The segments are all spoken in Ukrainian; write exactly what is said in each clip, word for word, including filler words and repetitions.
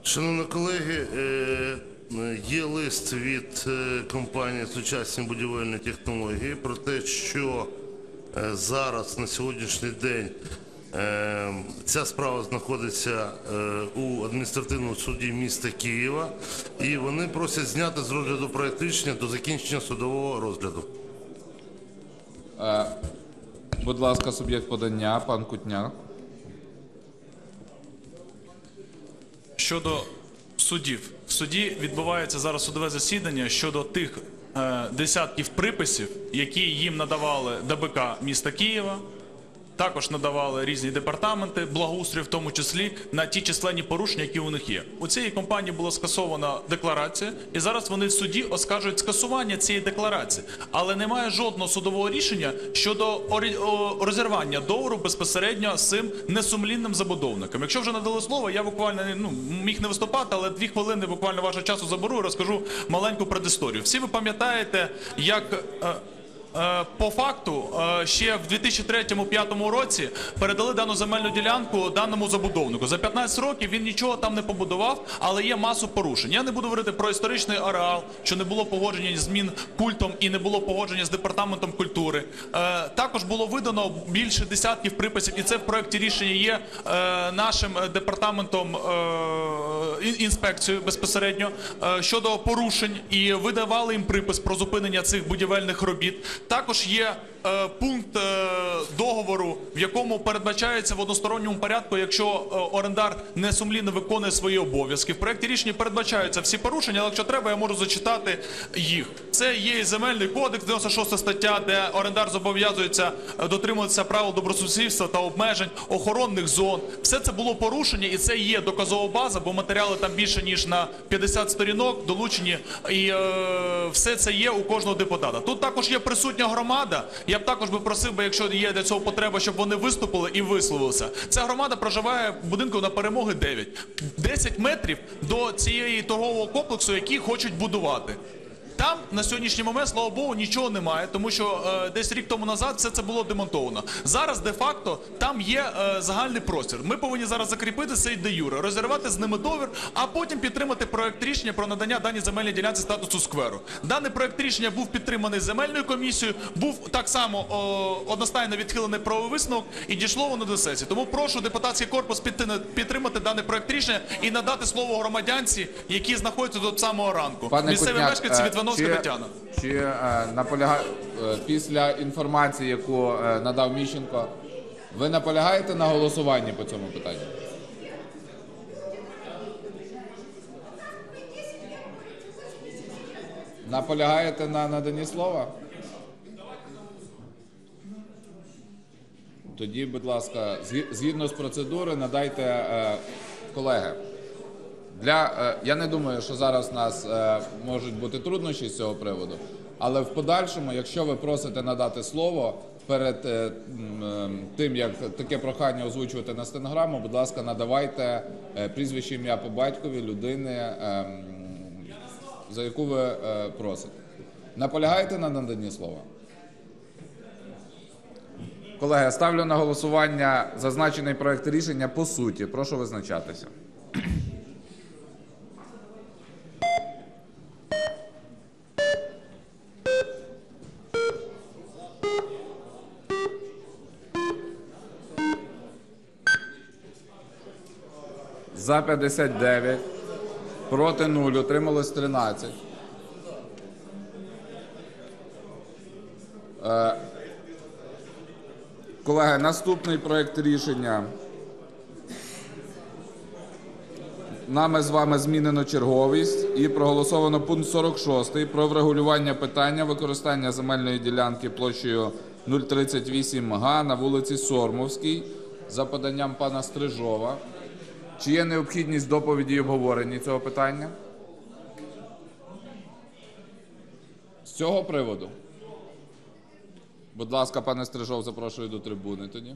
Шановні колеги, є лист від компанії «Сучасні будівельні технології» про те, що зараз, на сьогоднішній день, ця справа знаходиться у адміністративному суді міста Києва, і вони просять зняти з розгляду проект рішення до закінчення судового розгляду. Будь ласка, суб'єкт подання, пан Кутняк. Щодо судів. В суді відбувається зараз судове засідання щодо тих е, десятків приписів, які їм надавали ДБК міста Києва, також надавали різні департаменти, благоустрою в тому числі, на ті численні порушення, які у них є. У цієї компанії була скасована декларація, і зараз вони в суді оскаржують скасування цієї декларації. Але немає жодного судового рішення щодо розірвання договору безпосередньо з цим несумлінним забудовником. Якщо вже надали слово, я буквально ну, міг не виступати, але дві хвилини буквально вашого часу заберу і розкажу маленьку предісторію. Всі ви пам'ятаєте, як... По факту, ще в дві тисячі третьому — дві тисячі п'ятому році передали дану земельну ділянку даному забудовнику. За п'ятнадцять років він нічого там не побудував, але є масу порушень. Я не буду говорити про історичний ареал, що не було погодження з Мінкультом і не було погодження з департаментом культури. Також було видано більше десятків приписів, і це в проєкті рішення є нашим департаментом інспекцією безпосередньо, щодо порушень, і видавали їм припис про зупинення цих будівельних робіт. Також є е, пункт е, договору, в якому передбачається в односторонньому порядку, якщо е, орендар несумлінно виконує свої обов'язки. В проєкті рішення передбачаються всі порушення, але якщо треба, я можу зачитати їх. Це є і Земельний кодекс, дев'яносто шоста стаття, де орендар зобов'язується дотримуватися правил добросусідства та обмежень, охоронних зон. Все це було порушення, і це є доказова база, бо матеріали там більше, ніж на п'ятдесят сторінок долучені, і е, все це є у кожного депутата. Тут також є присутня громада. Я б також би просив, би, якщо є для цього потреба, щоб вони виступили і висловилися. Ця громада проживає в будинку на Перемоги дев'ять. десять метрів до цієї торгового комплексу, який хочуть будувати. Там на сьогоднішній момент, слава Богу, нічого немає, тому що е, десь рік тому назад все це було демонтовано. Зараз, де-факто, там є е, загальний простір. Ми повинні зараз закріпити цей де-юре, розірвати з ними договір, а потім підтримати проєкт рішення про надання даній земельній ділянці статусу скверу. Даний проєкт рішення був підтриманий земельною комісією, був так само о, одностайно відхилений правовий висновок і дійшло воно до сесії. Тому прошу депутатський корпус підтримати даний проєкт рішення і надати слово громадянці, які знаходяться до самого ранку. Пане Місцеві Кутняк, мешканці від Чи, чи е, наполяга... е, після інформації, яку е, надав Міщенко, ви наполягаєте на голосуванні по цьому питанню? Наполягаєте на наданні слова? Тоді, будь ласка, згідно з процедури, надайте, е, колеги. Для, е, я не думаю, що зараз у нас е, можуть бути труднощі з цього приводу, але в подальшому, якщо ви просите надати слово перед е, е, тим, як таке прохання озвучувати на стенограму, будь ласка, надавайте е, прізвище, ім'я по батькові людини, е, за яку ви е, просите. Наполягаєте на наданні слова? Колеги, ставлю на голосування зазначений проект рішення по суті. Прошу визначатися. За п'ятдесят дев'ять, проти нуль, утрималось тринадцять. Е, колеги, наступний проект рішення. Нами з вами змінено черговість і проголосовано пункт сорок шостий про врегулювання питання використання земельної ділянки площею нуль тридцять вісім га на вулиці Сормовській за поданням пана Стрижова. Чи є необхідність доповіді і обговорення цього питання? З цього приводу? Будь ласка, пане Стрижов, запрошую до трибуни тоді.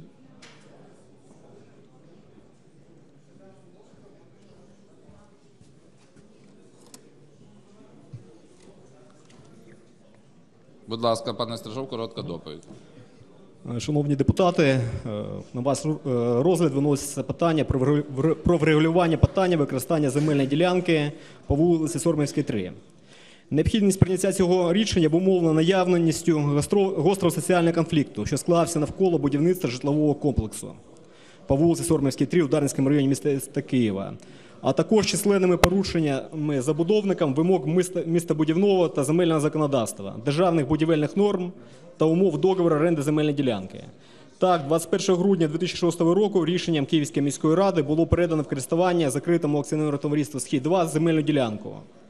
Будь ласка, пане Стрижов, коротка доповідь. Шановні депутати, е, на ваш е, розгляд виноситься питання про врегулю- вр- про врегулювання питання використання земельної ділянки по вулиці Сормівській, три. Необхідність прийняття цього рішення обумовлена наявністю гостро- гострого соціального конфлікту, що склався навколо будівництва житлового комплексу по вулиці Сормівській, три у Дарницькому районі міста Києва, а також численними порушеннями забудовникам вимог міста- містобудівного та земельного законодавства, державних будівельних норм та умов договору оренди земельної ділянки. Так, двадцять першого грудня дві тисячі шостого року рішенням Київської міської ради було передано в користування закритому акціонерному товариству «Схід-два» земельну ділянку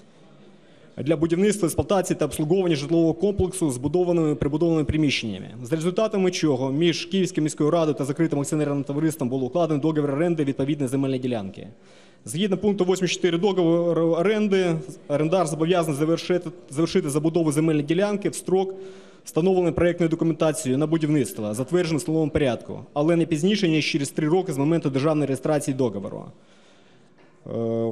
для будівництва, експлуатації та обслуговування житлового комплексу з будованими і прибудованими приміщеннями. За результатами чого між Київською міською радою та закритим акціонерним товариством було укладено договір оренди відповідної земельної ділянки. Згідно пункту восьмдесят чотири договору оренди, орендар зобов'язаний завершити, завершити забудову земельної ділянки в строк, встановлений проєктною документацією на будівництво, затверджений в встановленому порядку, але не пізніше, ніж через три роки з моменту державної реєстрації договору. Е,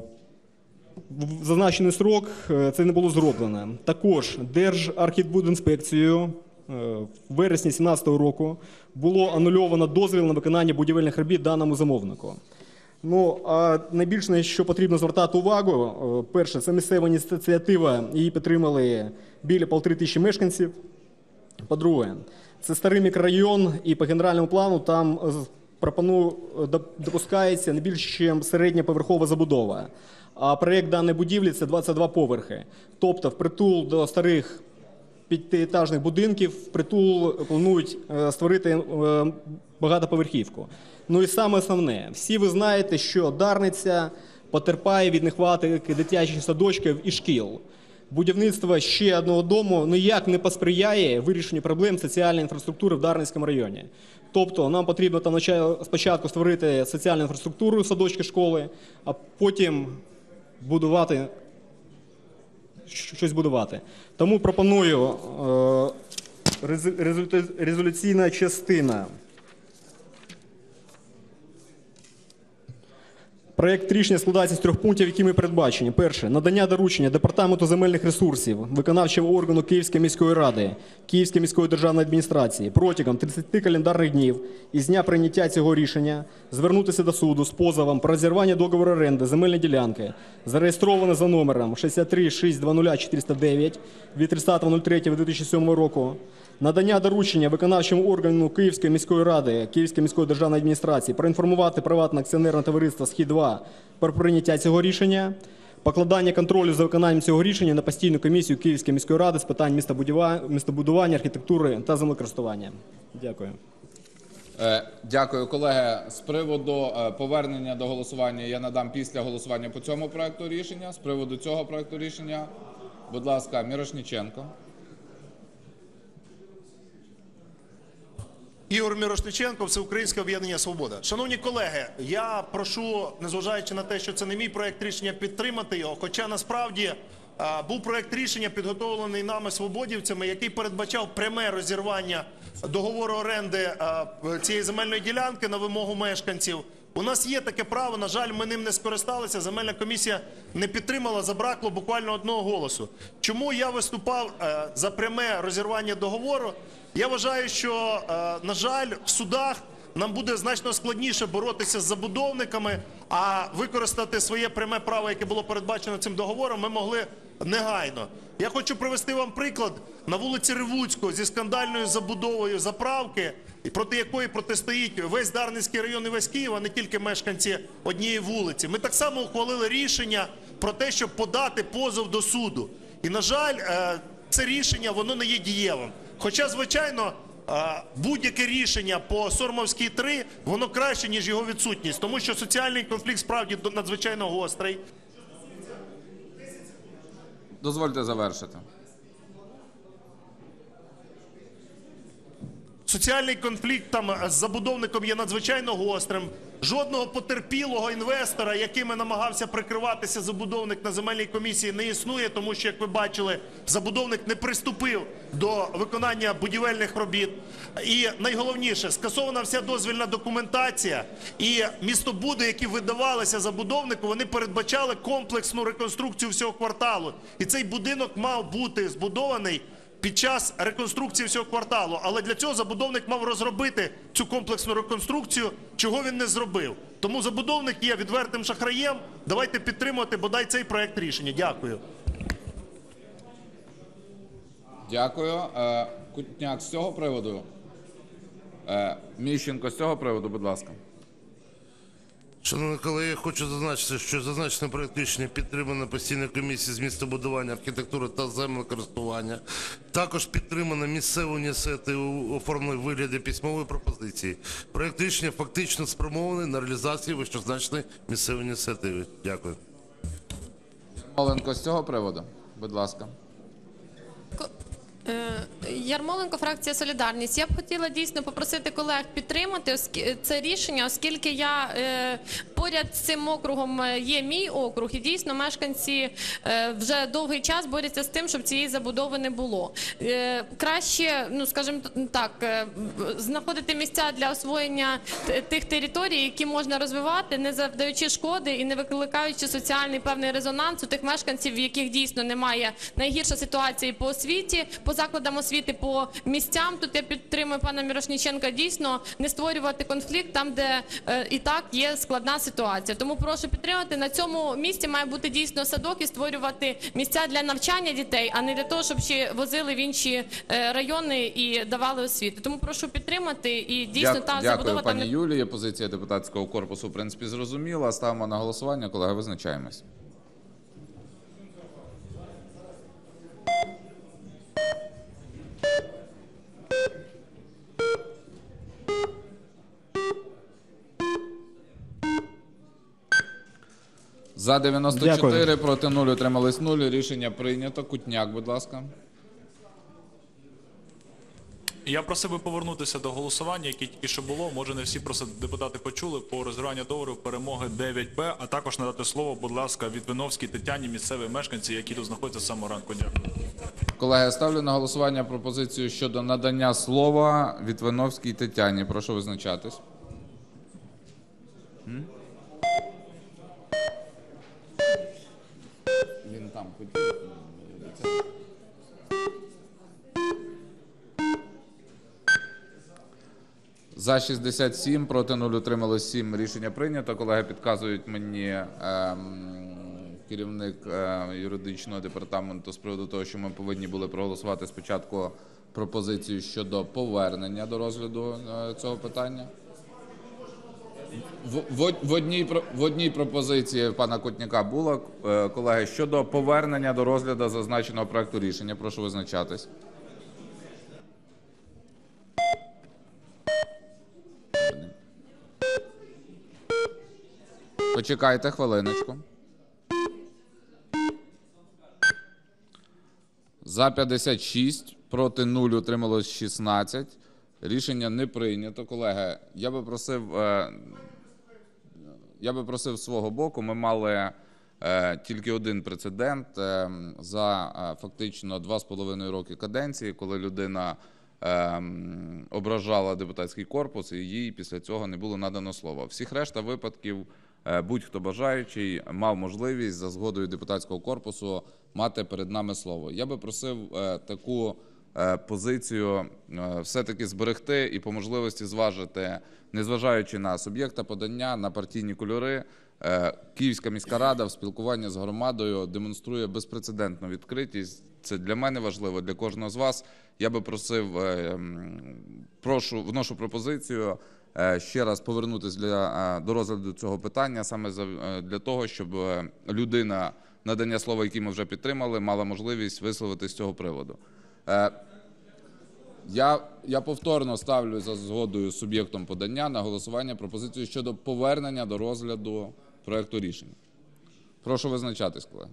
В зазначений срок е, це не було зроблено. Також Держархітбудінспекцією е, в вересні дві тисячі сімнадцятого року було анульовано дозвіл на виконання будівельних робіт даному замовнику. Ну, а найбільше, на що потрібно звертати увагу, е, перше, це місцева ініціатива, її підтримали біля полтори тисячі мешканців. По-друге, це старий мікрорайон, і по генеральному плану там з- пропоную, доп- допускається не більше, ніж середня поверхова забудова. А проєкт даної будівлі – це двадцять два поверхи. Тобто впритул до старих п'ятиетажних будинків, впритул планують е, створити е, багатоповерхівку. Ну і саме основне, всі ви знаєте, що Дарниця потерпає від нехватки дитячих садочків і шкіл. Будівництво ще одного дому ніяк не посприяє вирішенню проблем соціальної інфраструктури в Дарницькому районі. Тобто нам потрібно там нача- спочатку створити соціальну інфраструктуру, садочки, школи, а потім будувати, щ- щось будувати. Тому пропоную е, резу- результа- резолюційна частина. Проєкт рішення складається з трьох пунктів, якими передбачені. Перше. Надання доручення Департаменту земельних ресурсів, виконавчого органу Київської міської ради, Київської міської державної адміністрації протягом тридцяти календарних днів із дня прийняття цього рішення звернутися до суду з позовом про розірвання договору оренди земельної ділянки, зареєстроване за номером шістдесят три шість двадцять чотириста дев'ять від тридцятого третього дві тисячі сьомого року. Надання доручення виконавчому органу Київської міської ради, Київської міської державної адміністрації проінформувати приватне акціонерне товариство «Схід-два» про прийняття цього рішення, покладання контролю за виконанням цього рішення на постійну комісію Київської міської ради з питань містобудува- містобудування, архітектури та землекористування. Дякую. Е, Дякую, колеги. З приводу е, повернення до голосування я надам після голосування по цьому проекту рішення. З приводу цього проекту рішення, будь ласка, Мірошниченко. Ігор Мірошниченко, Всеукраїнське об'єднання «Свобода». Шановні колеги, я прошу, незважаючи на те, що це не мій проект рішення, підтримати його, хоча насправді а, був проект рішення, підготовлений нами свободівцями, який передбачав пряме розірвання договору оренди а, цієї земельної ділянки на вимогу мешканців. У нас є таке право, на жаль, ми ним не скористалися, земельна комісія не підтримала, забракло буквально одного голосу. Чому я виступав е, за пряме розірвання договору? Я вважаю, що, е, на жаль, в судах нам буде значно складніше боротися з забудовниками, а використати своє пряме право, яке було передбачено цим договором, ми могли негайно. Я хочу привести вам приклад. На вулиці Ревуцького зі скандальною забудовою заправки, проти якої протистоїть весь Дарницький район і весь Київ, а не тільки мешканці однієї вулиці. Ми так само ухвалили рішення про те, щоб подати позов до суду. І, на жаль, це рішення, воно не є дієвим. Хоча, звичайно, будь-яке рішення по Сормовській три, воно краще, ніж його відсутність, тому що соціальний конфлікт справді надзвичайно гострий. Дозвольте завершити. Соціальний конфлікт там з забудовником є надзвичайно гострим. Жодного потерпілого інвестора, якими намагався прикриватися забудовник на земельній комісії, не існує, тому що, як ви бачили, забудовник не приступив до виконання будівельних робіт. І найголовніше, скасована вся дозвільна документація, і містобуди, які видавалися забудовнику, вони передбачали комплексну реконструкцію всього кварталу. І цей будинок мав бути збудований під час реконструкції всього кварталу. Але для цього забудовник мав розробити цю комплексну реконструкцію, чого він не зробив. Тому забудовник є відвертим шахраєм. Давайте підтримувати бодай цей проект рішення. Дякую. Дякую. Е, Кутняк з цього приводу. Е, Міщенко з цього приводу, будь ласка. Шановні колеги, хочу зазначити, що зазначений проект рішення підтримано постійною комісією з містобудування, архітектури та землекористування. Також підтримано місцевою ініціативою у оформленій вигляді письмової пропозиції. Проект рішення фактично спрямований на реалізацію вищезазначеної місцевої ініціативи. Дякую. Ярмоленко з цього приводу, будь ласка. Ярмоленко, фракція «Солідарність». Я б хотіла дійсно попросити колег підтримати це рішення, оскільки я е, поряд з цим округом є мій округ, і дійсно мешканці е, вже довгий час борються з тим, щоб цієї забудови не було. Е, краще, ну скажімо так, е, знаходити місця для освоєння тих територій, які можна розвивати, не завдаючи шкоди і не викликаючи соціальний певний резонанс у тих мешканців, в яких дійсно немає найгірша ситуація по освіті, по закладам освіти, по місцям. Тут я підтримую пана Мірошніченка, дійсно не створювати конфлікт там, де е, і так є складна ситуація. Тому прошу підтримати. На цьому місці має бути дійсно садок і створювати місця для навчання дітей, а не для того, щоб ще возили в інші е, райони і давали освіту. Тому прошу підтримати і дійсно Дя- та Дякую, забудова там пані не... Юлії. Позиція депутатського корпусу, в принципі, зрозуміла. Ставимо на голосування. Колеги, визначаємось. За дев'яносто чотири, Дякую. проти нуль, утримались нуль. Рішення прийнято. Кутняк, будь ласка. Я просив би повернутися до голосування, яке тільки що було. Може, не всі просто депутати почули по розриванню договору перемоги дев'ять Б, а також надати слово, будь ласка, Вітвиновській Тетяні, місцевій мешканці, які тут знаходяться з самого ранку. Дякую. Колеги, ставлю на голосування пропозицію щодо надання слова Вітвиновській Тетяні. Прошу визначатись. М? Він там хотів. За шістдесят сім, проти нуль, утрималось сім. Рішення прийнято. Колеги підказують мені ем, керівник е, юридичного департаменту з приводу того, що ми повинні були проголосувати спочатку пропозицію щодо повернення до розгляду е, цього питання. В, в, в, одній, про- в одній пропозиції пана Кутняка було, е, колеги, щодо повернення до розгляду зазначеного проекту рішення. Прошу визначатись. Почекайте хвилиночку. За п'ятдесят шість, проти нуль, утрималось шістнадцять. Рішення не прийнято. Колеги, я би просив, е, я би просив з свого боку, ми мали е, тільки один прецедент е, за е, фактично два з половиною роки каденції, коли людина е, ображала депутатський корпус і їй після цього не було надано слова. Всіх решта випадків е, будь-хто бажаючий мав можливість за згодою депутатського корпусу мати перед нами слово. Я би просив е, таку е, позицію е, все-таки зберегти і по можливості зважити, незважаючи на суб'єкта подання, на партійні кольори. Е, Київська міська рада в спілкуванні з громадою демонструє безпрецедентну відкритість. Це для мене важливо, для кожного з вас. Я би просив, е, м, прошу, вношу пропозицію е, ще раз повернутися для, е, до розгляду цього питання, саме за, е, для того, щоб е, людина, надання слова, яке ми вже підтримали, мала можливість висловитись з цього приводу. Е, Я, я повторно ставлю за згодою з суб'єктом подання на голосування пропозицію щодо повернення до розгляду проекту рішення. Прошу визначатись, колеги.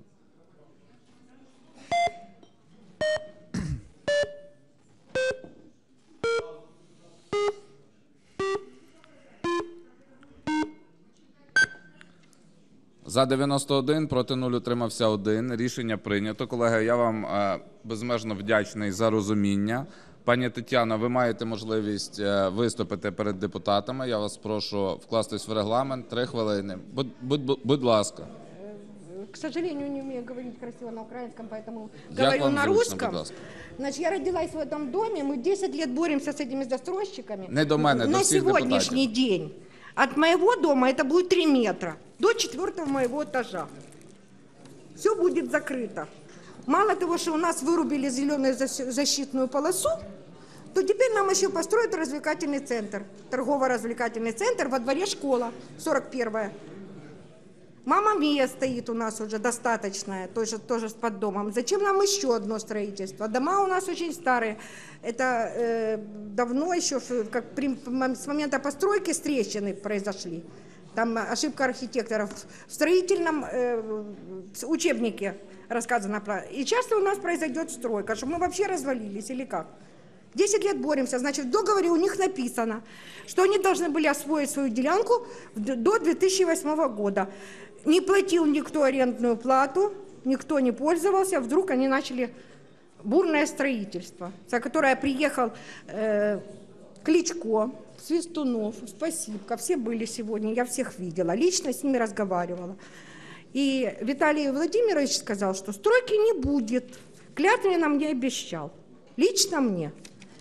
За дев'яносто один, проти нуль, утримався один. Рішення прийнято. Колеги, я вам е, безмежно вдячний за розуміння. Пані Тетяно, ви маєте можливість е, виступити перед депутатами. Я вас прошу вкластись в регламент. Три хвилини. Будь, будь, будь ласка. К сожалению, не умею говорить красиво на украинском, поэтому Як говорю вам на зручно, русском. будь ласка? Значит, я родилась в этом доме, мы десять лет боремся с этими застройщиками. Не до мене, до На всіх сегодняшний день от моего дома это будет три метра до четвертого моего этажа. Все будет закрыто. Мало того, что у нас вырубили зеленую защ- защитную полосу, то теперь нам еще построят развлекательный центр, торгово-развлекательный центр, во дворе школа, сорок первая. Мама Мия стоит у нас уже достаточная, тоже, тоже с поддомом. Зачем нам еще одно строительство? Дома у нас очень старые. Это э, давно еще, в- как при, с момента постройки с трещины произошли. Там ошибка архитекторов. В строительном э, учебнике рассказано про... И часто у нас произойдет стройка, что мы вообще развалились или как? Десять лет боремся, значит, в договоре у них написано, что они должны были освоить свою делянку в- до две тысячи восьмого года. Не платил никто арендную плату, никто не пользовался, вдруг они начали бурное строительство, за которое приехал э, Кличко, Свистунов, Спасибко, все были сегодня, я всех видела, лично с ними разговаривала. И Виталий Владимирович сказал, что стройки не будет, клятвенно мне обещал, лично мне.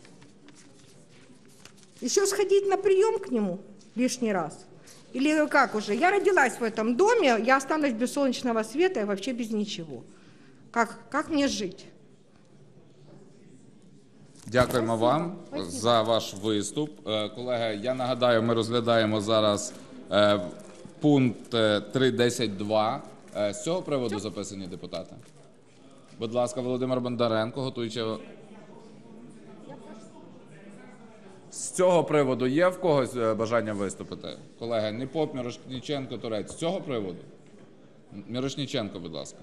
Еще сходить на прием к нему лишний раз? Или как уже? Я родилась в этом доме, я останусь без солнечного света и вообще без ничего. Как, как мне жить? Дякуємо вам за ваш виступ. Е, Колеги, я нагадаю, ми розглядаємо зараз е, пункт е, три десять два. Е, З цього приводу записані депутати. Будь ласка, Володимир Бондаренко, готуючи. З цього приводу є в когось е, бажання виступити? Колеги, Непоп, Мірошніченко, Турець. З цього приводу? Мірошніченко, будь ласка.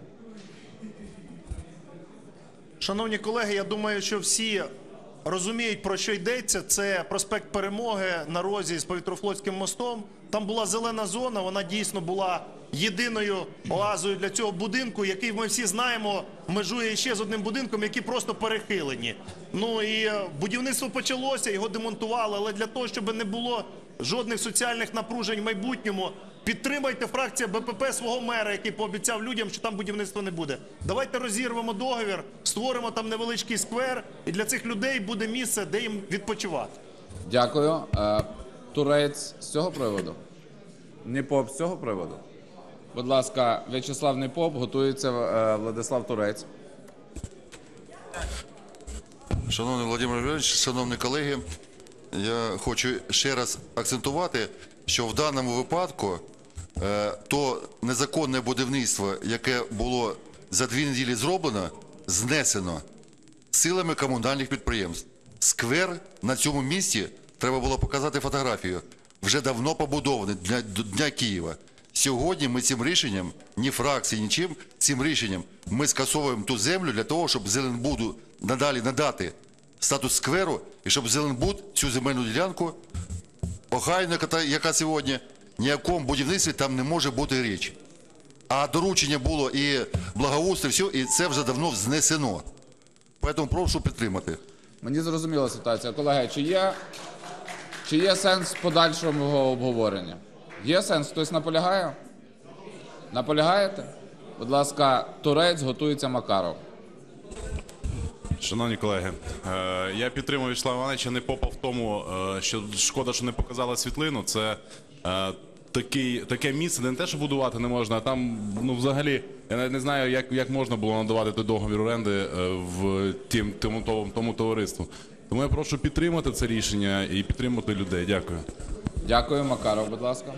Шановні колеги, я думаю, що всі розуміють, про що йдеться. Це проспект Перемоги на розі з Повітрофлотським мостом. Там була зелена зона, вона дійсно була єдиною оазою для цього будинку, який, ми всі знаємо, межує ще з одним будинком, які просто перехилені. Ну і е, будівництво почалося, його демонтували, але для того, щоб не було жодних соціальних напружень в майбутньому, підтримайте фракція Б П П свого мера, який пообіцяв людям, що там будівництва не буде. Давайте розірвемо договір, створимо там невеличкий сквер, і для цих людей буде місце, де їм відпочивати. Дякую. Е, Турець з цього приводу? Непоп з цього приводу? Будь ласка, В'ячеслав Непоп, готується е, Владислав Турець. Шановний Володимир Юрійович, шановні колеги, я хочу ще раз акцентувати, що в даному випадку е, то незаконне будівництво, яке було за дві неділі зроблено, знесено силами комунальних підприємств. Сквер на цьому місці, треба було показати фотографію, вже давно побудований для Дня Києва. Сьогодні ми цим рішенням, ні фракції, нічим, цим рішенням ми скасовуємо ту землю для того, щоб Зеленбуду надалі надати статус скверу, і щоб Зеленбуд цю земельну ділянку, охайно, яка сьогодні, ніякому будівництві там не може бути річ. А доручення було і благоустрій, все, і це вже давно знесено. Тому прошу підтримати. Мені зрозуміла ситуація. Колеги, чи є, чи є сенс подальшого обговорення? Є сенс? Хтось наполягає? Наполягаєте? Будь ласка, Турець, готується Макаров. Шановні колеги, е, я підтримую Вячеслава Івановича Непопа в тому, е, що шкода, що не показали світлину. Це е, такий, таке місце, де не те, що будувати не можна, а там, ну, взагалі, я навіть не знаю, як, як можна було надавати той договір оренди е, в тім, тому, тому, тому товариству. Тому я прошу підтримати це рішення і підтримати людей. Дякую. Дякую, Макаров, будь ласка.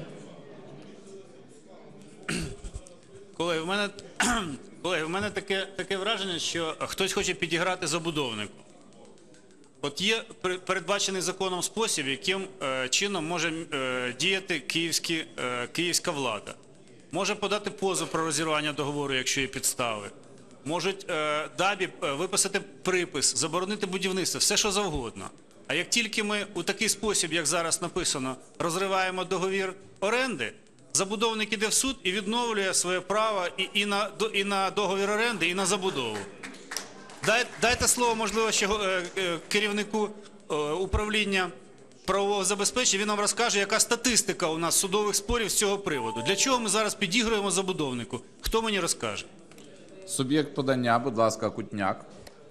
Колеги, в мене, колеги, в мене таке, таке враження, що хтось хоче підіграти забудовнику. От є передбачений законом спосіб, яким е, чином може е, діяти київські, е, київська влада. Може подати позов про розірвання договору, якщо є підстави. Можуть е, ДАБІ е, виписати припис, заборонити будівництво, все що завгодно. А як тільки ми у такий спосіб, як зараз написано, розриваємо договір оренди, забудовник іде в суд і відновлює своє право і, і, на, і на договір оренди, і на забудову. Дай, дайте слово, можливо, ще е, е, керівнику е, управління правового забезпечення, він нам розкаже, яка статистика у нас судових спорів з цього приводу. Для чого ми зараз підігруємо забудовнику? Хто мені розкаже? Суб'єкт подання, будь ласка, Кутняк.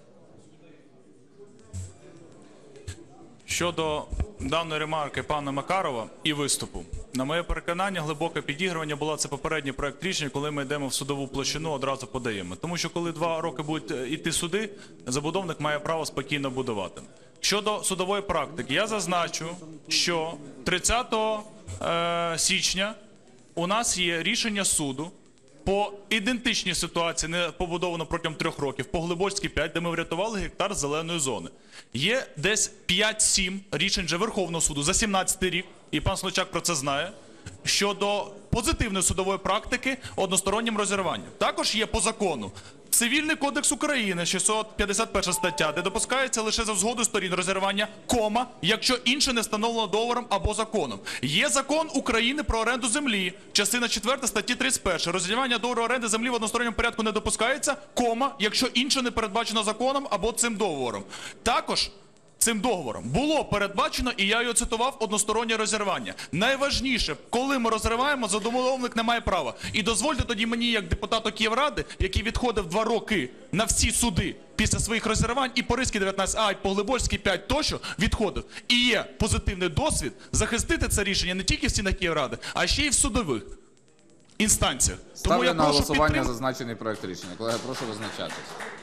Щодо даної ремарки пана Макарова і виступу, на моє переконання, глибоке підігрування було це попередній проект рішення, коли ми йдемо в судову площину, одразу подаємо. Тому що коли два роки будуть йти суди, забудовник має право спокійно будувати. Щодо судової практики, я зазначу, що тридцятого січня у нас є рішення суду по ідентичній ситуації, не побудовано протягом трьох років, по Глибоцькій п'ять, де ми врятували гектар зеленої зони. Є десь п'ять-сім рішень вже Верховного суду за сімнадцятий рік, і пан Слочак про це знає, щодо позитивної судової практики одностороннім розірванням. Також є по закону Цивільний кодекс України, шістсот п'ятдесят перша стаття, де допускається лише за згодою сторін розірвання, кома, якщо інше не встановлено договором або законом. Є закон України про оренду землі, частина четверта статті тридцять перша. Розірвання договору оренди землі в односторонньому порядку не допускається, кома, якщо інше не передбачено законом або цим договором. Також цим договором було передбачено, і я його цитував, одностороннє розірвання. Найважніше, коли ми розриваємо, забудовник не має права. І дозвольте тоді мені, як депутату Київради, який відходив два роки на всі суди після своїх розірвань, і по Ризькій дев'ятнадцять А, і по Глибоцькій п'ять тощо відходив. І є позитивний досвід захистити це рішення не тільки в стінах Київради, а ще й в судових інстанціях. Тому Ставлю я на прошу голосування підтримати. зазначений проект рішення. Колеги, прошу визначатись.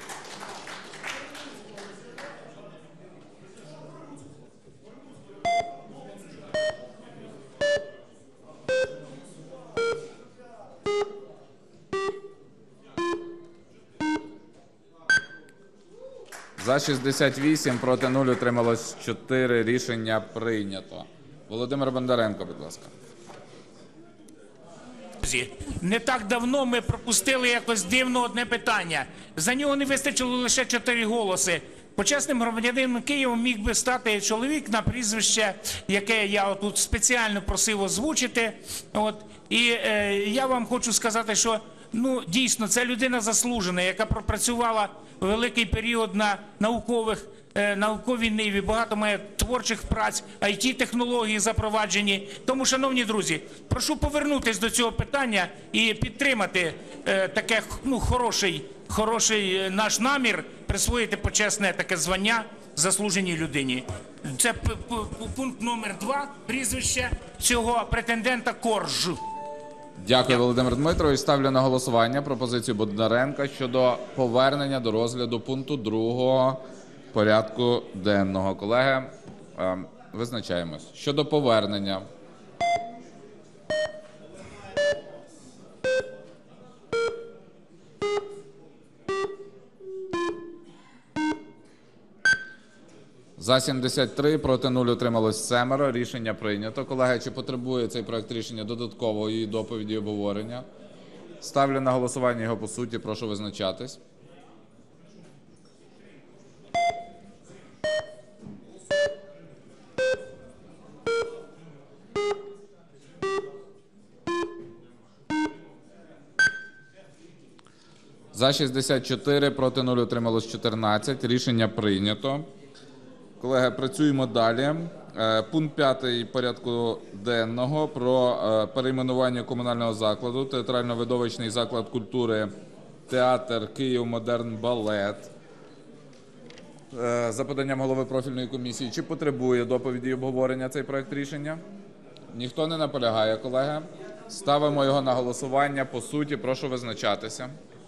За шістдесят вісім, проти нуль, утрималось чотири. Рішення прийнято. Володимир Бондаренко, будь ласка. Не так давно ми пропустили якось дивно одне питання. За нього не вистачило лише чотири голоси. Почесним громадянином Києва міг би стати чоловік на прізвище, яке я тут спеціально просив озвучити. От. І е, я вам хочу сказати, що ну, дійсно це людина заслужена, яка пропрацювала великий період на наукових е, науковій ниві, багато має творчих праць, ай ті-технології запроваджені. Тому, шановні друзі, прошу повернутися до цього питання і підтримати е, таке ну, хороший, хороший е, наш намір присвоїти почесне таке звання заслуженій людині. Це п- п- пункт номер два, прізвище цього претендента Корж. Дякую, Володимир Дмитрович. Ставлю на голосування пропозицію Бондаренка щодо повернення до розгляду пункту другого порядку денного. Колеги, е, визначаємось. Щодо повернення. За сімдесят три, проти нуль, утрималось семеро. Рішення прийнято. Колеги, чи потребує цей проект рішення додаткової доповіді і обговорення? Ставлю на голосування його по суті. Прошу визначатись. За шістдесят чотири, проти нуль, утрималось чотирнадцять. Рішення прийнято. Колеги, працюємо далі. Е, Пункт п'ятий порядку денного про е, перейменування комунального закладу, театрально-видовищний заклад культури «Театр Київ Модерн Балет». Е, За поданням голови профільної комісії, чи потребує доповіді і обговорення цей проект рішення? Ніхто не наполягає, колеги. Ставимо його на голосування. По суті, прошу визначатися.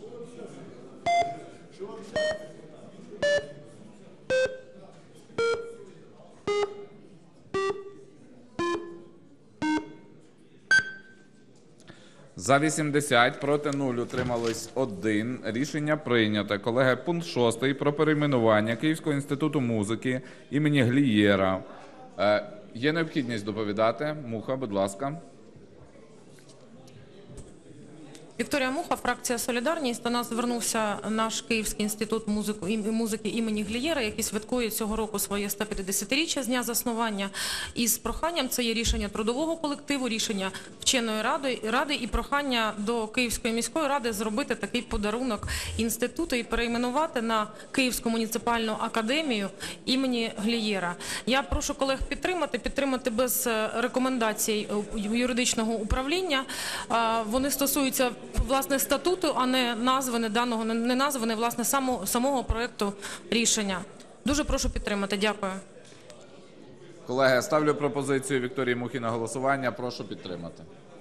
За вісімдесят, проти нуль, утрималось один. Рішення прийнято. Колеги, пункт шостий про перейменування Київського інституту музики імені Глієра. Е, є необхідність доповідати? Муха, будь ласка. Вікторія Муха, фракція «Солідарність». До нас звернувся наш Київський інститут музику, ім- музики імені Глієра, який святкує цього року своє сто п'ятдесятиріччя з дня заснування. І з проханням, це є рішення трудового колективу, рішення вченої ради, ради і прохання до Київської міської ради зробити такий подарунок інституту і перейменувати на Київську муніципальну академію імені Глієра. Я прошу колег підтримати, підтримати без е, рекомендацій е, юридичного управління. А, Вони стосуються власне статуту, а не назви, не даного, не- не назви, не власне самого, самого проекту рішення. Дуже прошу підтримати. Дякую. Колеги, ставлю пропозицію Вікторії Мухи на голосування. Прошу підтримати.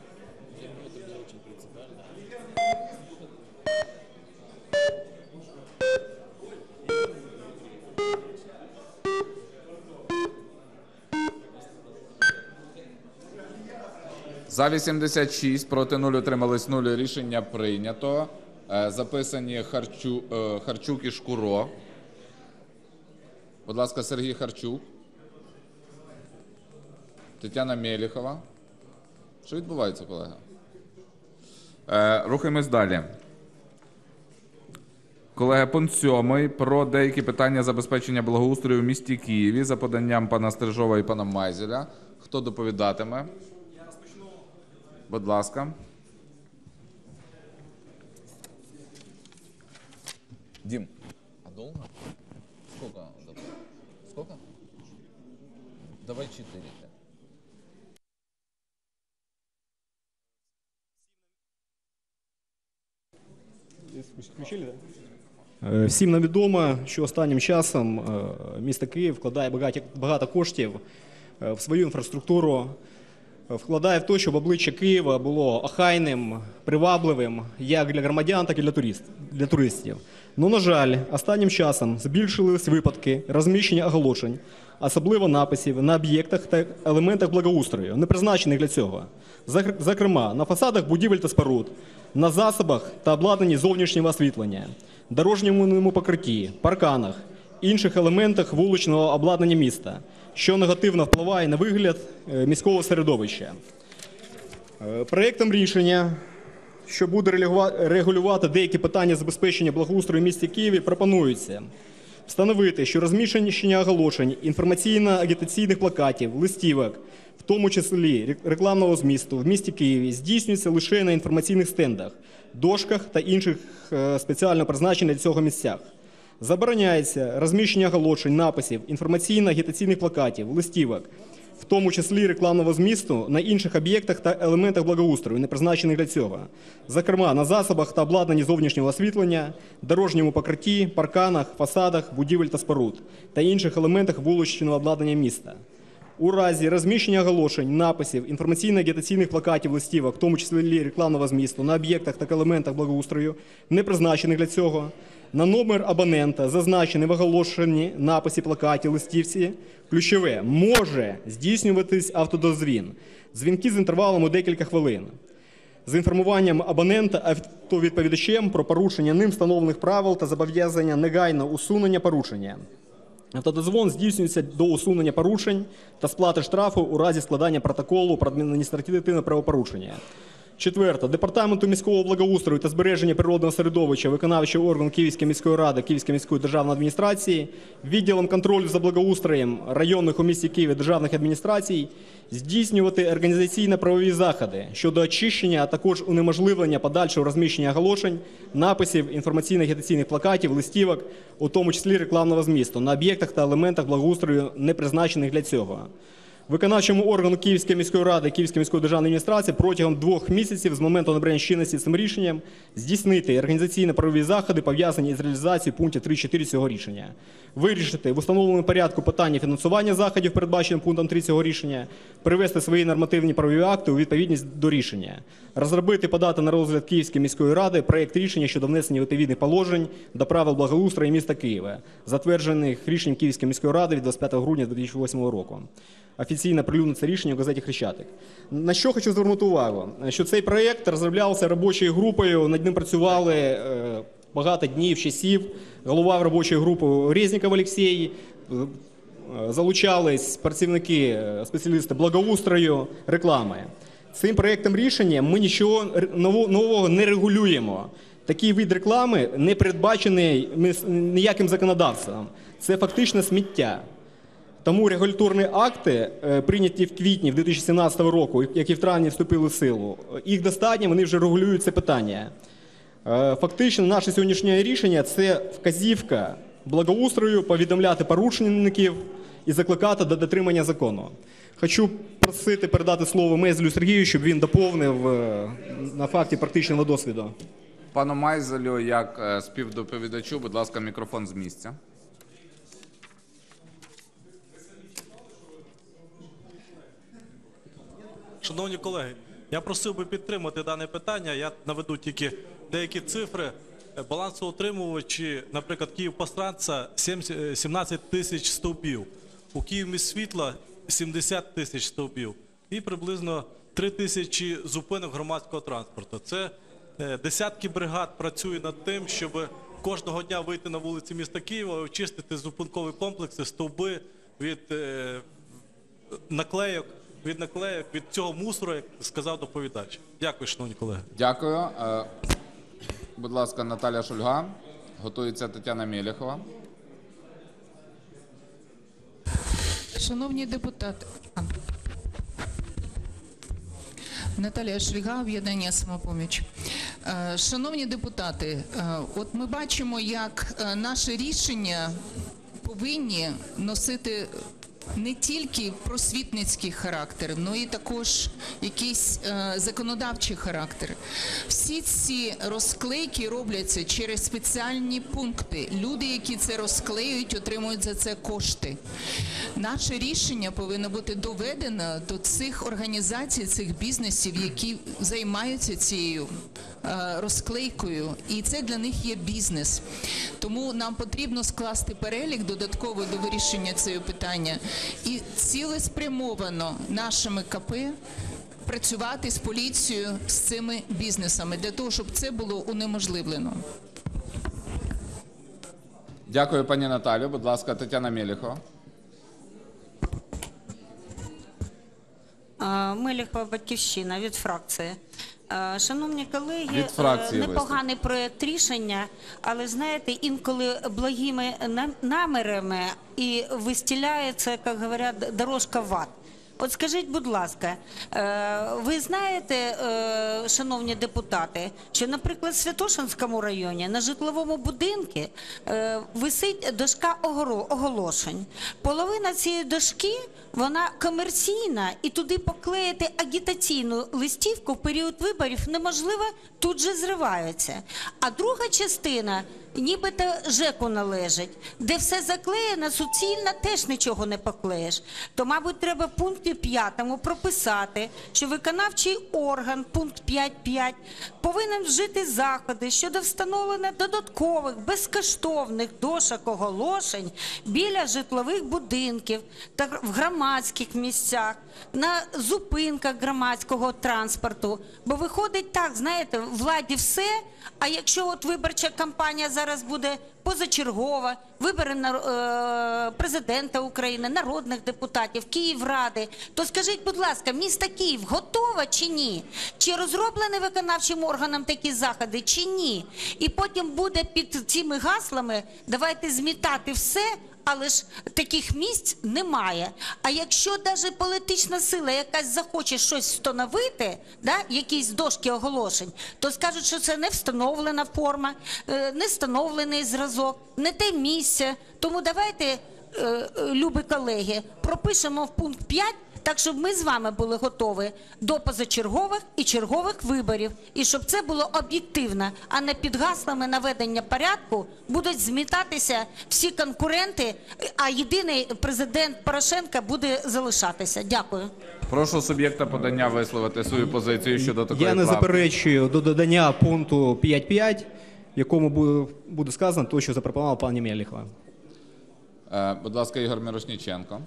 За вісімдесят шість, проти нуль, утримались нуль. Рішення прийнято. Е, Записані Харчу, е, Харчук і Шкуро. Будь ласка, Сергій Харчук. Тетяна Мєліхова. Що відбувається, колеги? Е, рухаємось далі. Колеги, пункт сьомий про деякі питання забезпечення благоустрою в місті Києві за поданням пана Стрижова і пана Майзеля. Хто доповідатиме? Будь ласка. Дим, а долго? Сколько? Сколько? Давай четыре. Е, Всім нам відомо, що останнім часом е, місто Київ вкладає багато, багато коштів е, в свою інфраструктуру, е, вкладає в те, щоб обличчя Києва було охайним, привабливим як для громадян, так і для, турист, для туристів. Ну, на жаль, останнім часом збільшились випадки розміщення оголошень, особливо написів на об'єктах та елементах благоустрою, не призначених для цього. Зак- Зокрема, на фасадах будівель та споруд, на засобах та обладнанні зовнішнього освітлення, дорожньому покритті, парканах, інших елементах вуличного обладнання міста, що негативно впливає на вигляд е, міського середовища. Е, Проєктом рішення, що буде регулюва- регулювати деякі питання забезпечення благоустрою в місті Києві, пропонується встановити, що розміщення оголошень, інформаційно-агітаційних плакатів, листівок, в тому числі рекламного змісту в місті Києві, здійснюється лише на інформаційних стендах, дошках та інших е, спеціально призначених для цього місцях. Забороняється розміщення оголошень, написів, інформаційно-агітаційних плакатів, листівок, в тому числі рекламного змісту, на інших об'єктах та елементах благоустрою, не призначених для цього. Зокрема, на засобах та обладнанні зовнішнього освітлення, дорожньому покритті, парканах, фасадах, будівель та споруд та інших елементах вуличного обладнання міста. У разі розміщення оголошень, написів, інформаційно-агітаційних плакатів, листівок, в тому числі рекламного змісту, на об'єктах та елементах благоустрою, не призначених для цього, на номер абонента, зазначений в оголошенні, написі, плакаті, листівці, ключове, може здійснюватись автодозвін, дзвінки з інтервалом у декілька хвилин, з інформуванням абонента автовідповідачем про порушення ним встановлених правил та зобов'язання негайного усунення порушення. Автодозвон здійснюється до усунення порушень та сплати штрафу у разі складання протоколу про адміністративне правопорушення. Четверте. Департаменту міського благоустрою та збереження природного середовища, виконавчий орган Київської міської ради, Київської міської державної адміністрації, відділом контролю за благоустроєм районних у місті Києві державних адміністрацій здійснювати організаційно-правові заходи щодо очищення, а також унеможливлення подальшого розміщення оголошень, написів, інформаційно-агітаційних плакатів, листівок, у тому числі рекламного змісту, на об'єктах та елементах благоустрою, не призначених для цього. Виконавчому органу Київської міської ради, Київської міської державної адміністрації протягом двох місяців з моменту набрання чинності цим рішенням здійснити організаційно-правові заходи, пов'язані з реалізацією пунктів три-чотири цього рішення. Вирішити в установленому порядку питання фінансування заходів, передбаченим пунктом три цього рішення, привести свої нормативні правові акти у відповідність до рішення. Розробити, подати на розгляд Київської міської ради проєкт рішення щодо внесення відповідних положень до правил благоустрою міста Києва, затверджених рішенням Київської міської ради від двадцять п'ятого грудня дві тисячі восьмого року. Офіційно прилюдниться рішення в газеті «Хрещатик». На що хочу звернути увагу? Що цей проєкт розроблявся робочою групою, над ним працювали е, багато днів, часів. Голова робочої групи Резніков Олексій, е, залучались працівники, спеціалісти благоустрою, реклами. Цим проєктом рішення ми нічого ново- нового не регулюємо. Такий вид реклами не передбачений ніяким законодавством. Це фактично сміття. Тому регуляторні акти, е, прийняті в квітні дві тисячі сімнадцятого року, які в травні вступили в силу, їх достатньо, вони вже регулюють це питання. Е, Фактично, наше сьогоднішнє рішення – це вказівка благоустрою повідомляти порушників і закликати до дотримання закону. Хочу просити передати слово Мезлю Сергію, щоб він доповнив е, на факті практичного досвіду. Пану Майзелю, як е, співдоповідачу, будь ласка, мікрофон з місця. Шановні колеги, я просив би підтримати дане питання. Я наведу тільки деякі цифри. Балансоутримувачі, наприклад, Київпастранса сімнадцять тисяч стовпів, у Київміськсвітла сімдесят тисяч стовпів і приблизно три тисячі зупинок громадського транспорту. Це е, десятки бригад працюють над тим, щоб кожного дня вийти на вулиці міста Києва, очистити зупинкові комплекси, стовби від е, наклейок, від наклеїв, від цього мусору, як сказав доповідач. Дякую, шановні колеги. Дякую. Е, Будь ласка, Наталя Шульга. Готується Тетяна Мєлєхова. Шановні депутати, а. Наталія Шульга, об'єднання «Самопоміч». Е, Шановні депутати, е, от ми бачимо, як е, наші рішення повинні носити не тільки просвітницький характер, але і також якийсь е, законодавчий характер. Всі ці розклейки робляться через спеціальні пункти. Люди, які це розклеюють, отримують за це кошти. Наше рішення повинно бути доведено до цих організацій, цих бізнесів, які займаються цією е, розклейкою. І це для них є бізнес. Тому нам потрібно скласти перелік додатково до вирішення цього питання і цілеспрямовано нашими КП працювати з поліцією, з цими бізнесами, для того, щоб це було унеможливлено. Дякую, пані Наталю. Будь ласка, Тетяна Мєлєхова. Меліхова, «Батьківщина», від фракції. Шановні колеги, Від фракції непоганий проєкт рішення, але, знаєте, інколи благими намірами і вистіляється, як говорять, дорожка в ад. От скажіть, будь ласка, ви знаєте, шановні депутати, що, наприклад, в Святошинському районі на житловому будинку висить дошка оголошень. Половина цієї дошки, вона комерційна, і туди поклеїти агітаційну листівку в період виборів неможливо, тут же зриваються. А друга частина нібито ЖЕКу належить, де все заклеєно, суцільно, теж нічого не поклеїш. То, мабуть, треба в пункті п'ятому прописати, що виконавчий орган, пункт п'ять п'ять, повинен вжити заходи щодо встановлення додаткових, безкоштовних дошок оголошень біля житлових будинків та в громадських місцях, на зупинках громадського транспорту. Бо виходить так, знаєте, владі все, а якщо от виборча кампанія зараз буде позачергова, вибори на е, президента України, народних депутатів, Київради, то скажіть, будь ласка, місто Київ готове чи ні? Чи розроблені виконавчим органом такі заходи, чи ні? І потім буде під цими гаслами «давайте змітати все», але ж таких місць немає. А якщо навіть політична сила якась захоче щось встановити, да, якісь дошки оголошень, то скажуть, що це не встановлена форма, не встановлений зразок, не те місце. Тому давайте, любі колеги, пропишемо в пункт п'ять, так, щоб ми з вами були готові до позачергових і чергових виборів. І щоб це було об'єктивно, а не під гаслами наведення порядку будуть змітатися всі конкуренти, а єдиний президент Порошенко буде залишатися. Дякую. Прошу суб'єкта подання висловити свою позицію щодо такої Я не правки. заперечую до додання пункту п'ять п'ять, в якому буде, буде сказано те, що запропонувала пані Мєлєхова. Е, будь ласка, Ігор Мірошніченко.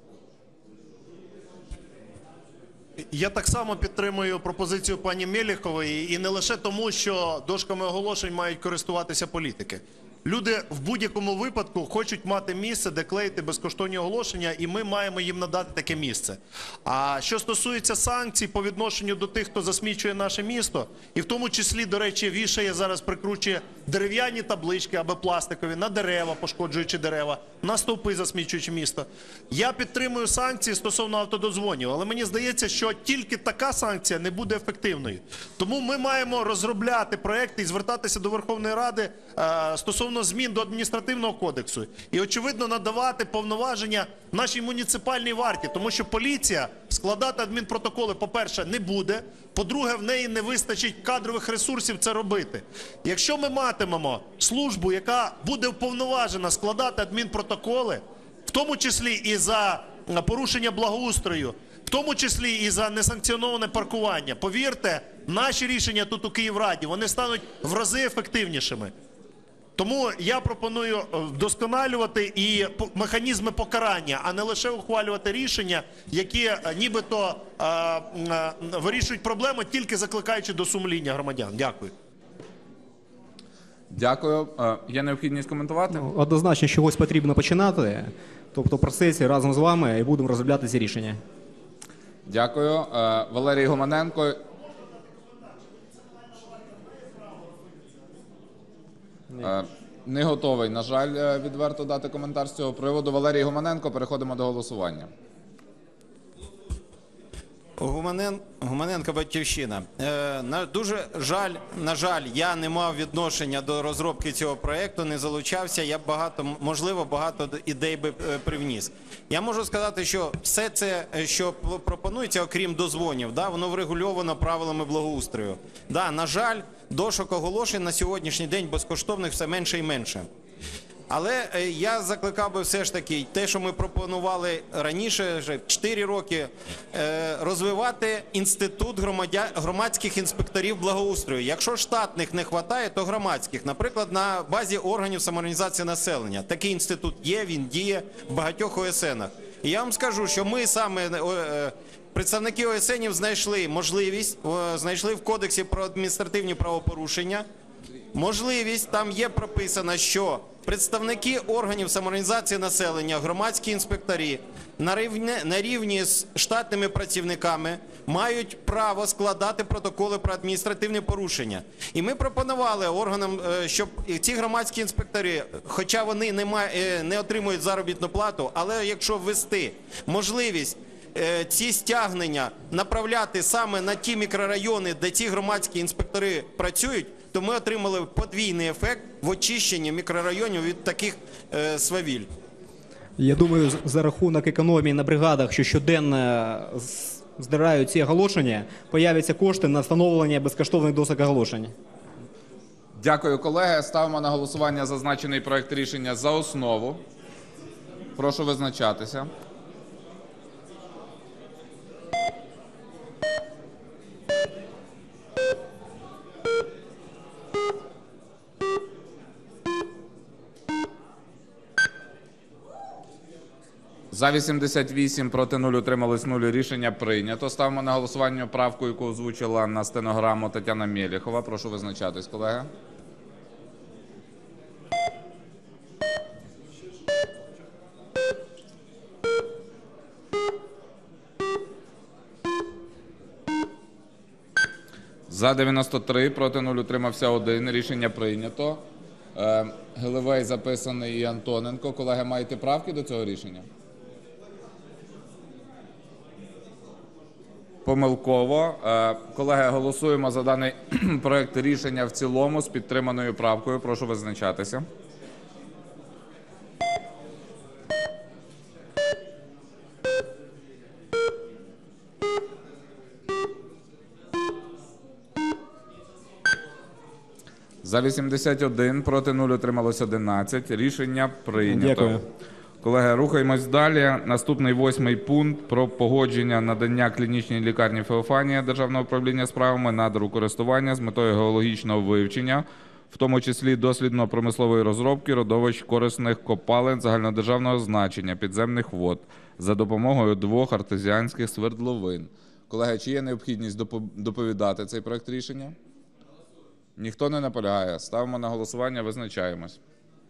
Я так само підтримую пропозицію пані Мєлєхової, і не лише тому, що дошками оголошень мають користуватися політики. Люди в будь-якому випадку хочуть мати місце, де клеїти безкоштовні оголошення, і ми маємо їм надати таке місце. А що стосується санкцій по відношенню до тих, хто засмічує наше місто, і в тому числі, до речі, вішає зараз, прикручує дерев'яні таблички або пластикові на дерева, пошкоджуючи дерева, на стовпи, засмічуючи місто. Я підтримую санкції стосовно автодозвонів, але мені здається, що тільки така санкція не буде ефективною. Тому ми маємо розробляти проекти і звертатися до Верховної Ради е, стосовно змін до адміністративного кодексу. І, очевидно, надавати повноваження нашій муніципальній варті, тому що поліція складати адмінпротоколи, по-перше, не буде, по-друге, в неї не вистачить кадрових ресурсів це робити. Якщо ми матимемо службу, яка буде вповноважена складати адмінпротоколи, в тому числі і за порушення благоустрою, в тому числі і за несанкціоноване паркування, повірте, наші рішення тут у Київраді, вони стануть в рази ефективнішими. Тому я пропоную вдосконалювати і механізми покарання, а не лише ухвалювати рішення, які нібито е, е, вирішують проблему, тільки закликаючи до сумління громадян. Дякую. Дякую. Е, Є необхідність коментувати? Однозначно, з чогось потрібно починати. Тобто в процесі разом з вами і будемо розробляти ці рішення. Дякую. Е, Валерій Гоманенко. Е, Не готовий, на жаль, відверто дати коментар з цього приводу. Валерій Гоманенко, переходимо до голосування. Гуманен... Гуманенко, Батьківщина. Е, на... Дуже жаль, на жаль, я не мав відношення до розробки цього проєкту, не залучався, я багато, можливо, багато ідей би е, привніс. Я можу сказати, що все це, що пропонується, окрім дозвонів, да, воно врегульовано правилами благоустрою. Да, на жаль, дошок оголошень на сьогоднішній день безкоштовних все менше і менше. Але я закликав би все ж таки те, що ми пропонували раніше, вже чотири роки, розвивати інститут громадських інспекторів благоустрою. Якщо штатних не вистачає, то громадських. Наприклад, на базі органів самоорганізації населення. Такий інститут є, він діє в багатьох О С Нах. І я вам скажу, що ми саме, представники О С Нів, знайшли можливість, знайшли в Кодексі про адміністративні правопорушення, можливість, там є прописано, що представники органів самоорганізації населення, громадські інспекторі на рівні, на рівні з штатними працівниками мають право складати протоколи про адміністративні порушення. І ми пропонували органам, щоб ці громадські інспектори, хоча вони не, має, не отримують заробітну плату, але якщо ввести можливість ці стягнення направляти саме на ті мікрорайони, де ці громадські інспектори працюють, то ми отримали подвійний ефект в очищенні мікрорайонів від таких е, свавіль. Я думаю, за рахунок економії на бригадах, що щоденно здирають ці оголошення, появляться кошти на встановлення безкоштовних досок оголошень. Дякую, колеги. Ставимо на голосування зазначений проект рішення за основу. Прошу визначатися. За вісімдесят вісім, проти нуль, утримались нуль. Рішення прийнято. Ставимо на голосування правку, яку озвучила на стенограму Тетяна Мєлєхова. Прошу визначатись, колеги. За дев'яносто три, проти нуль, утримався один. Рішення прийнято. Е, Гелевей записаний і Антоненко. Колеги, маєте правки до цього рішення? Помилково. Е, колеги, голосуємо за даний проект рішення в цілому з підтриманою правкою. Прошу визначатися. За вісімдесят один, проти нуль, утрималось одинадцять. Рішення прийнято. Дякую. Колеги, рухаємось далі. Наступний восьмий пункт про погодження надання клінічній лікарні Феофанія Державного управління справами надр у користування з метою геологічного вивчення, в тому числі дослідно-промислової розробки родовищ корисних копалин загальнодержавного значення підземних вод за допомогою двох артезіанських свердловин. Колеги, чи є необхідність доповідати цей проект рішення? Ніхто не наполягає. Ставимо на голосування, визначаємось.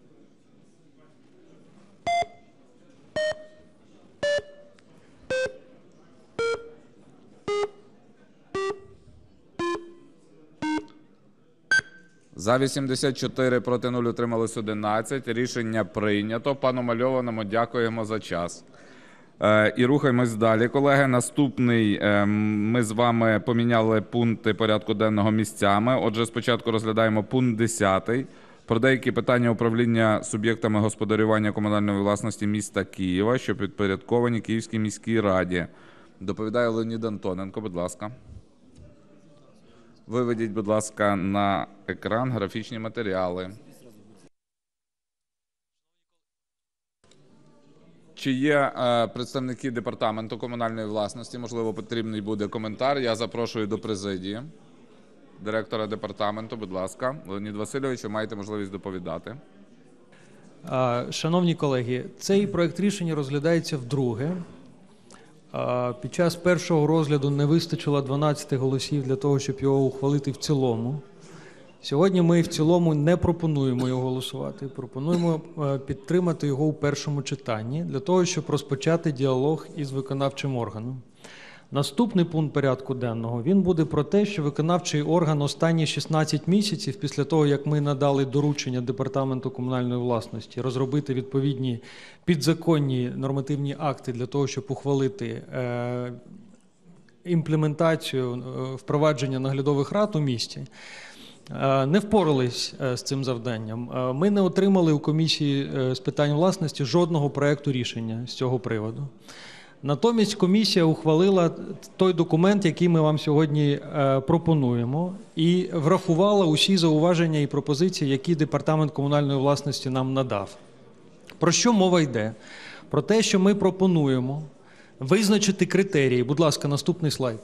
За вісімдесят чотири, проти нуль, утримались одинадцять. Рішення прийнято. Пану Мальованому дякуємо за час. Е, і рухаємось далі, колеги. Наступний, е, ми з вами поміняли пункти порядку денного місцями. Отже, спочатку розглядаємо пункт десятий. Про деякі питання управління суб'єктами господарювання комунальної власності міста Києва, що підпорядковані Київській міській раді. Доповідає Леонід Антоненко, будь ласка. Виведіть, будь ласка, на екран графічні матеріали. Чи є е, представники департаменту комунальної власності? Можливо, потрібний буде коментар. Я запрошую до президії. Директора департаменту, будь ласка. Леонід Васильович, ви маєте можливість доповідати. Шановні колеги, цей проект рішення розглядається вдруге. Під час першого розгляду не вистачило дванадцяти голосів для того, щоб його ухвалити в цілому. Сьогодні ми в цілому не пропонуємо його голосувати. Пропонуємо підтримати його у першому читанні для того, щоб розпочати діалог із виконавчим органом. Наступний пункт порядку денного, він буде про те, що виконавчий орган останні шістнадцять місяців після того, як ми надали доручення Департаменту комунальної власності розробити відповідні підзаконні нормативні акти для того, щоб ухвалити е, імплементацію е, впровадження наглядових рад у місті, е, не впорались е, з цим завданням. Е, ми не отримали у комісії е, з питань власності жодного проекту рішення з цього приводу. Натомість комісія ухвалила той документ, який ми вам сьогодні е, пропонуємо, і врахувала усі зауваження і пропозиції, які Департамент комунальної власності нам надав. Про що мова йде? Про те, що ми пропонуємо визначити критерії. Будь ласка, наступний слайд.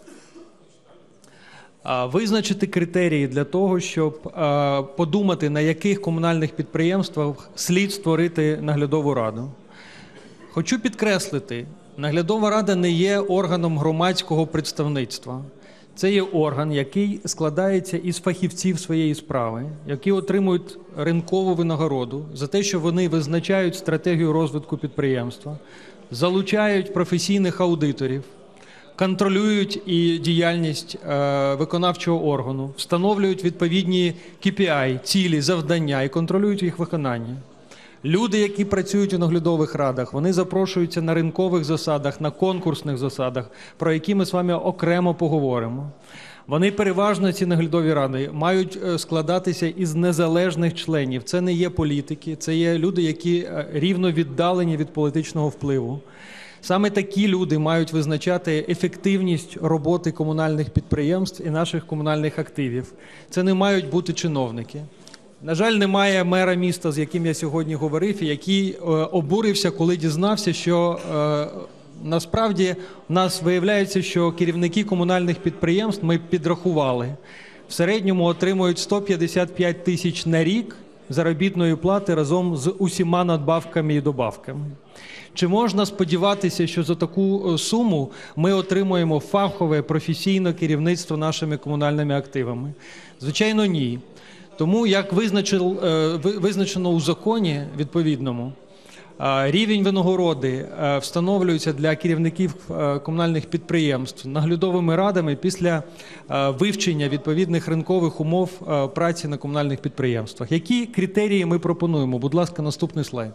А, визначити критерії для того, щоб е, подумати, на яких комунальних підприємствах слід створити наглядову раду. Хочу підкреслити, наглядова рада не є органом громадського представництва. Це є орган, який складається із фахівців своєї справи, які отримують ринкову винагороду за те, що вони визначають стратегію розвитку підприємства, залучають професійних аудиторів, контролюють і діяльність е, виконавчого органу, встановлюють відповідні кей пі ай, цілі, завдання і контролюють їх виконання. Люди, які працюють у наглядових радах, вони запрошуються на ринкових засадах, на конкурсних засадах, про які ми з вами окремо поговоримо. Вони переважно, ці наглядові ради, мають складатися із незалежних членів. Це не є політики, це є люди, які рівно віддалені від політичного впливу. Саме такі люди мають визначати ефективність роботи комунальних підприємств і наших комунальних активів. Це не мають бути чиновники. На жаль, немає мера міста, з яким я сьогодні говорив, який е, обурився, коли дізнався, що е, насправді в нас виявляється, що керівники комунальних підприємств, ми підрахували, в середньому отримують сто п'ятдесят п'ять тисяч на рік заробітної плати разом з усіма надбавками і добавками. Чи можна сподіватися, що за таку суму ми отримуємо фахове, професійне керівництво нашими комунальними активами? Звичайно, ні. Тому, як визначено у законі відповідному, рівень винагороди встановлюється для керівників комунальних підприємств наглядовими радами після вивчення відповідних ринкових умов праці на комунальних підприємствах. Які критерії ми пропонуємо? Будь ласка, наступний слайд.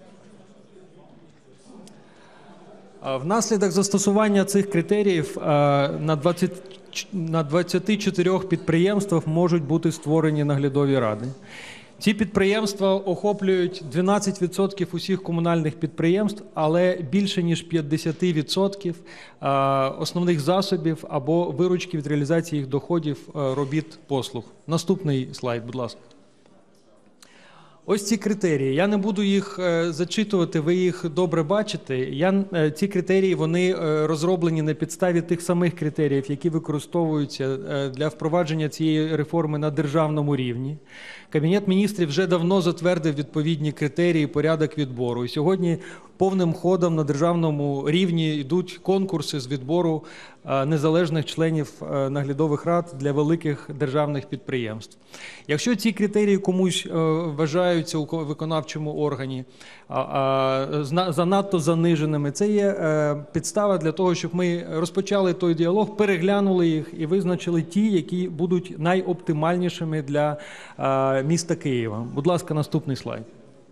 Внаслідок застосування цих критеріїв на двадцять на двадцяти чотирьох підприємствах можуть бути створені наглядові ради. Ці підприємства охоплюють дванадцять відсотків усіх комунальних підприємств, але більше ніж п'ятдесят відсотків основних засобів або виручки від реалізації їх доходів, робіт, послуг. Наступний слайд, будь ласка. Ось ці критерії. Я не буду їх зачитувати, ви їх добре бачите. Я, ці критерії, вони розроблені на підставі тих самих критеріїв, які використовуються для впровадження цієї реформи на державному рівні. Кабінет міністрів вже давно затвердив відповідні критерії, порядок відбору. І сьогодні повним ходом на державному рівні йдуть конкурси з відбору незалежних членів наглядових рад для великих державних підприємств. Якщо ці критерії комусь вважають залишаються у виконавчому органі а, а, зна- занадто заниженими. Це є е, підстава для того, щоб ми розпочали той діалог, переглянули їх і визначили ті, які будуть найоптимальнішими для е, міста Києва. Будь ласка, наступний слайд.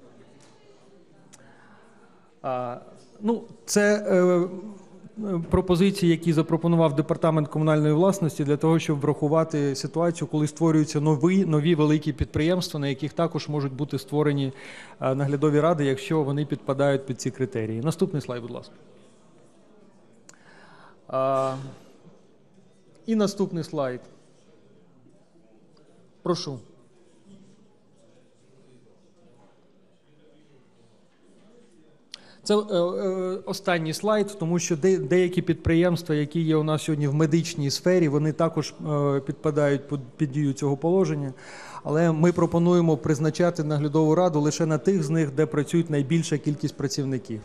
А, ну, це е, пропозиції, які запропонував Департамент комунальної власності для того, щоб врахувати ситуацію, коли створюються нові, нові великі підприємства, на яких також можуть бути створені е, наглядові ради, якщо вони підпадають під ці критерії. Наступний слайд, будь ласка. А, і наступний слайд. Прошу. Це е, е, останній слайд, тому що де, деякі підприємства, які є у нас сьогодні в медичній сфері, вони також е, підпадають під, під дію цього положення. Але ми пропонуємо призначати наглядову раду лише на тих з них, де працюють найбільша кількість працівників.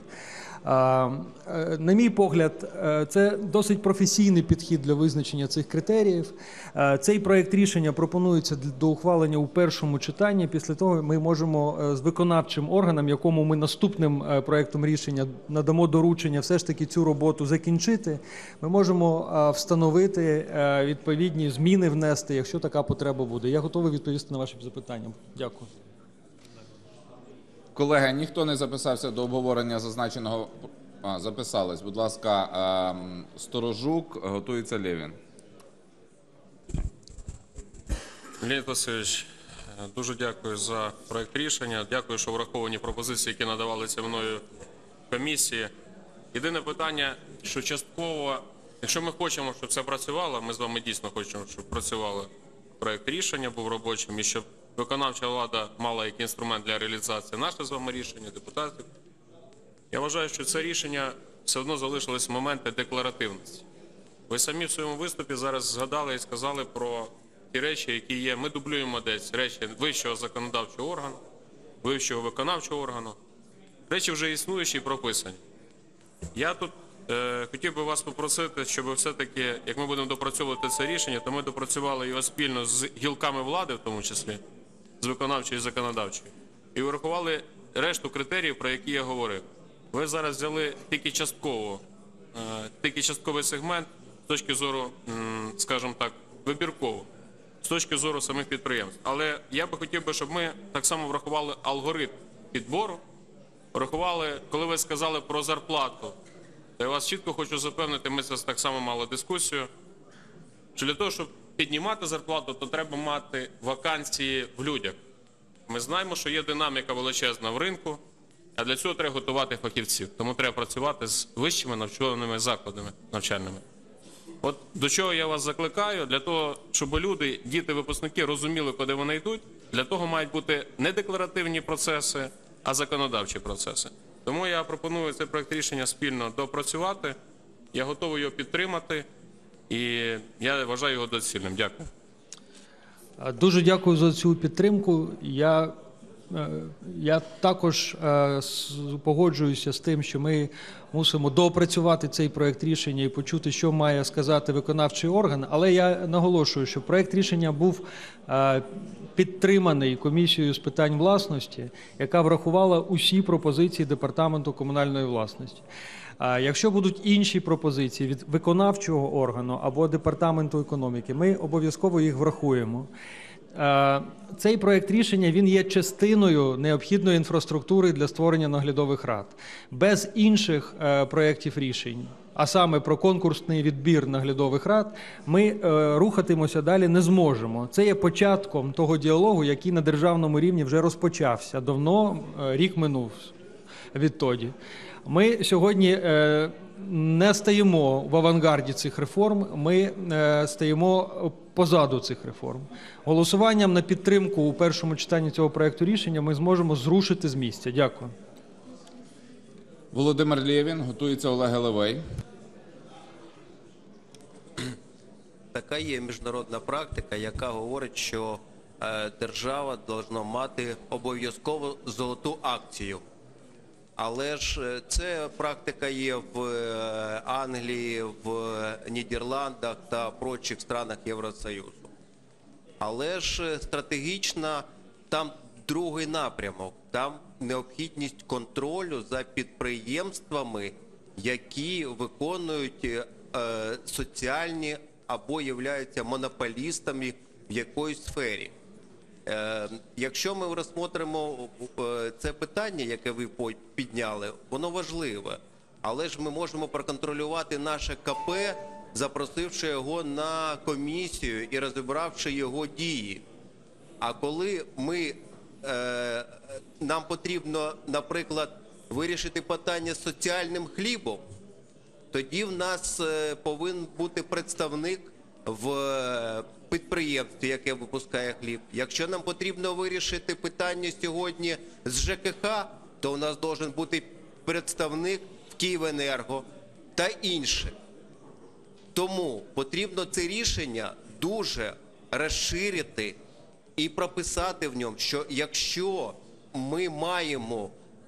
На мій погляд, це досить професійний підхід для визначення цих критеріїв. Цей проєкт рішення пропонується до ухвалення у першому читанні. Після того ми можемо з виконавчим органом, якому ми наступним проєктом рішення надамо доручення все ж таки цю роботу закінчити, ми можемо встановити відповідні зміни, внести, якщо така потреба буде. Я готовий відповісти на ваші запитання. Дякую. Колеги, ніхто не записався до обговорення зазначеного. А, записались. Будь ласка, ем, Сторожук, готується Лєвін. Леонід Васильович, дуже дякую за проект рішення. Дякую, що враховані пропозиції, які надавалися мною комісії. Єдине питання, що частково, якщо ми хочемо, щоб це працювало, ми з вами дійсно хочемо, щоб працювало проект рішення, був робочим, і щоб виконавча влада мала як інструмент для реалізації наше з вами рішення, депутатів. Я вважаю, що це рішення все одно залишилось в моменти декларативності. Ви самі в своєму виступі зараз згадали і сказали про ті речі, які є. Ми дублюємо десь речі вищого законодавчого органу, вищого виконавчого органу. Речі вже існуючі і прописані. Я тут е, хотів би вас попросити, щоб все-таки, як ми будемо допрацьовувати це рішення, то ми допрацювали його спільно з гілками влади, в тому числі, з виконавчої і законодавчої, і врахували решту критеріїв, про які я говорив. Ви зараз взяли тільки частково, е, тільки частковий сегмент з точки зору, м, скажімо так, вибірково, з точки зору самих підприємств. Але я би хотів би, щоб ми так само врахували алгоритм підбору, врахували, коли ви сказали про зарплату, то я вас чітко хочу запевнити, ми це так само мали дискусію, що для того, щоб піднімати зарплату, то треба мати вакансії в людях. Ми знаємо, що є динаміка величезна в ринку, а для цього треба готувати фахівців. Тому треба працювати з вищими навчальними закладами навчальними. От до чого я вас закликаю, для того, щоб люди, діти, випускники розуміли, куди вони йдуть, для того мають бути не декларативні процеси, а законодавчі процеси. Тому я пропоную цей проект рішення спільно допрацювати, я готовий його підтримати, і я вважаю його доцільним. Дякую. Дуже дякую за цю підтримку. Я, я також погоджуюся з тим, що ми мусимо доопрацювати цей проект рішення і почути, що має сказати виконавчий орган. Але я наголошую, що проект рішення був підтриманий комісією з питань власності, яка врахувала усі пропозиції Департаменту комунальної власності. Якщо будуть інші пропозиції від виконавчого органу або Департаменту економіки, ми обов'язково їх врахуємо. Цей проект рішення, він є частиною необхідної інфраструктури для створення наглядових рад. Без інших проєктів рішень, а саме про конкурсний відбір наглядових рад, ми рухатимося далі не зможемо. Це є початком того діалогу, який на державному рівні вже розпочався. Давно, рік минув відтоді. Ми сьогодні не стоїмо в авангарді цих реформ, ми стоїмо позаду цих реформ. Голосуванням на підтримку у першому читанні цього проекту рішення ми зможемо зрушити з місця. Дякую. Володимир Лєвін, готується Олег Левей. Така є міжнародна практика, яка говорить, що е, держава повинна мати обов'язково золоту акцію. Але ж це практика є в Англії, в Нідерландах та прочих странах Євросоюзу. Але ж стратегічно там другий напрямок. Там необхідність контролю за підприємствами, які виконують е, соціальні або являються монополістами в якоїсь сфері. Е, якщо ми розглянемо е, це питання, яке ви підняли, воно важливе. Але ж ми можемо проконтролювати наше КП, запросивши його на комісію і розібравши його дії. А коли ми, е, нам потрібно, наприклад, вирішити питання з соціальним хлібом, тоді в нас е, повинен бути представник в підприємстві, яке випускає хліб. Якщо нам потрібно вирішити питання сьогодні з ЖКХ, то у нас має бути представник в Київенерго та інше. Тому потрібно це рішення дуже розширити і прописати в ньому, що якщо ми маємо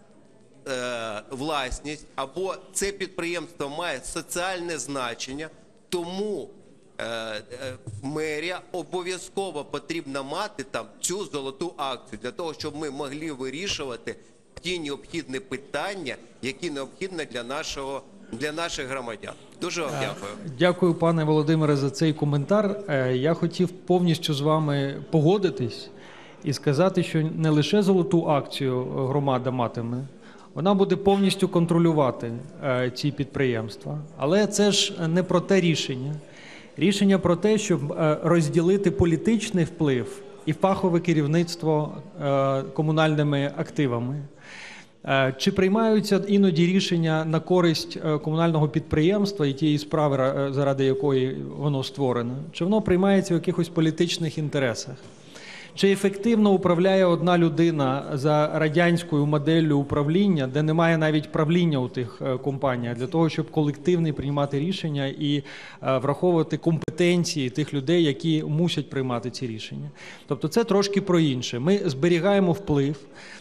е, власність або це підприємство має соціальне значення, тому е, е, мерія обов'язково потрібно мати там цю золоту акцію, для того, щоб ми могли вирішувати ті необхідні питання, які необхідні для нашого для наших громадян. Дуже вам дякую. Дякую, пане Володимире, за цей коментар. Я хотів повністю з вами погодитись і сказати, що не лише золоту акцію громада матиме, вона буде повністю контролювати ці підприємства. Але це ж не про те рішення. Рішення про те, щоб розділити політичний вплив і фахове керівництво комунальними активами. Чи приймаються іноді рішення на користь комунального підприємства і тієї справи, заради якої воно створено? Чи воно приймається в якихось політичних інтересах? Чи ефективно управляє одна людина за радянською моделлю управління, де немає навіть правління у тих компаніях, для того, щоб колективно приймати рішення і враховувати компетенції тих людей, які мусять приймати ці рішення? Тобто це трошки про інше. Ми зберігаємо вплив.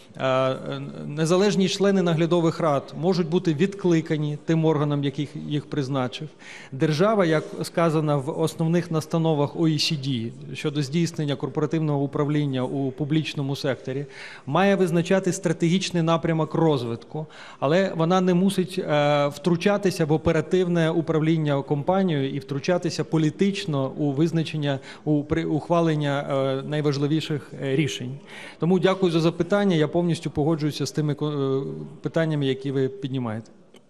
Незалежні члени наглядових рад можуть бути відкликані тим органам, яких їх призначив. Держава, як сказано в основних настановах О І Сі Ді щодо здійснення корпоративного управління у публічному секторі, має визначати стратегічний напрямок розвитку, але вона не мусить втручатися в оперативне управління компанією і втручатися політично у визначення, у ухвалення найважливіших рішень. Тому дякую за запитання. Я повністю погоджуюся з тими питаннями, які ви піднімаєте.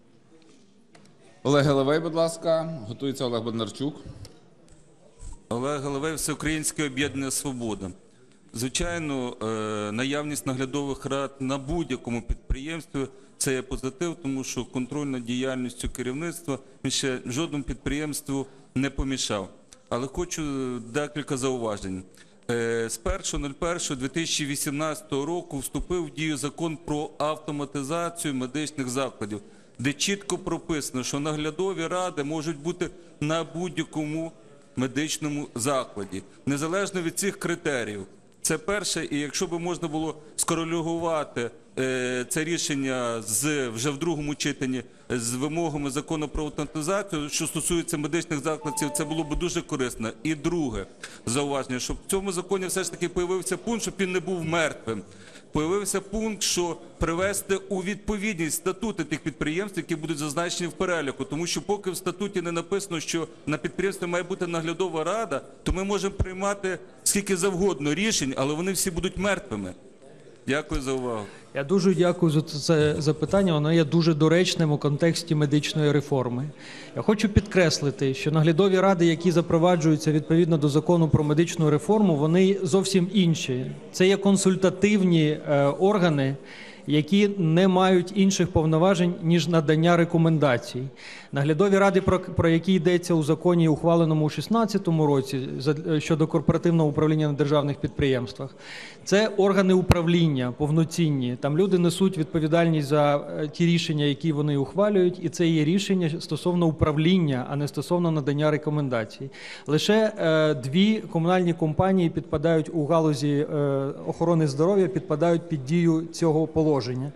Олег Гелевей, будь ласка. Готується Олег Бондарчук. Олег Гелевей, Всеукраїнське об'єднання «Свобода». Звичайно, наявність наглядових рад на будь-якому підприємстві – це є позитив, тому що контроль над діяльністю керівництва він ще жодному підприємству не помішав. Але хочу декілька зауважень. З першого першого дві тисячі вісімнадцятого року вступив в дію закон про автоматизацію медичних закладів, де чітко прописано, що наглядові ради можуть бути на будь-якому медичному закладі, незалежно від цих критеріїв. Це перше, і якщо б можна було скорелювати е, це рішення з, вже в другому читанні з вимогами закону про автоматизацію, що стосується медичних закладів, це було б дуже корисно. І друге зауваження, щоб в цьому законі все ж таки появився пункт, щоб він не був мертвим. Появився пункт, що привести у відповідність статути тих підприємств, які будуть зазначені в переліку. Тому що поки в статуті не написано, що на підприємстві має бути наглядова рада, то ми можемо приймати скільки завгодно рішень, але вони всі будуть мертвими. Дякую за увагу. Я дуже дякую за це запитання, воно є дуже доречним у контексті медичної реформи. Я хочу підкреслити, що наглядові ради, які запроваджуються відповідно до закону про медичну реформу, вони зовсім інші. Це є консультативні е, органи, які не мають інших повноважень, ніж надання рекомендацій. Наглядові ради, про, про які йдеться у законі, ухваленому у шістнадцятому році щодо корпоративного управління на державних підприємствах, це органи управління повноцінні. Там люди несуть відповідальність за ті рішення, які вони ухвалюють, і це є рішення стосовно управління, а не стосовно надання рекомендацій. Лише е, дві комунальні компанії підпадають у галузі е, охорони здоров'я, підпадають під дію цього положення.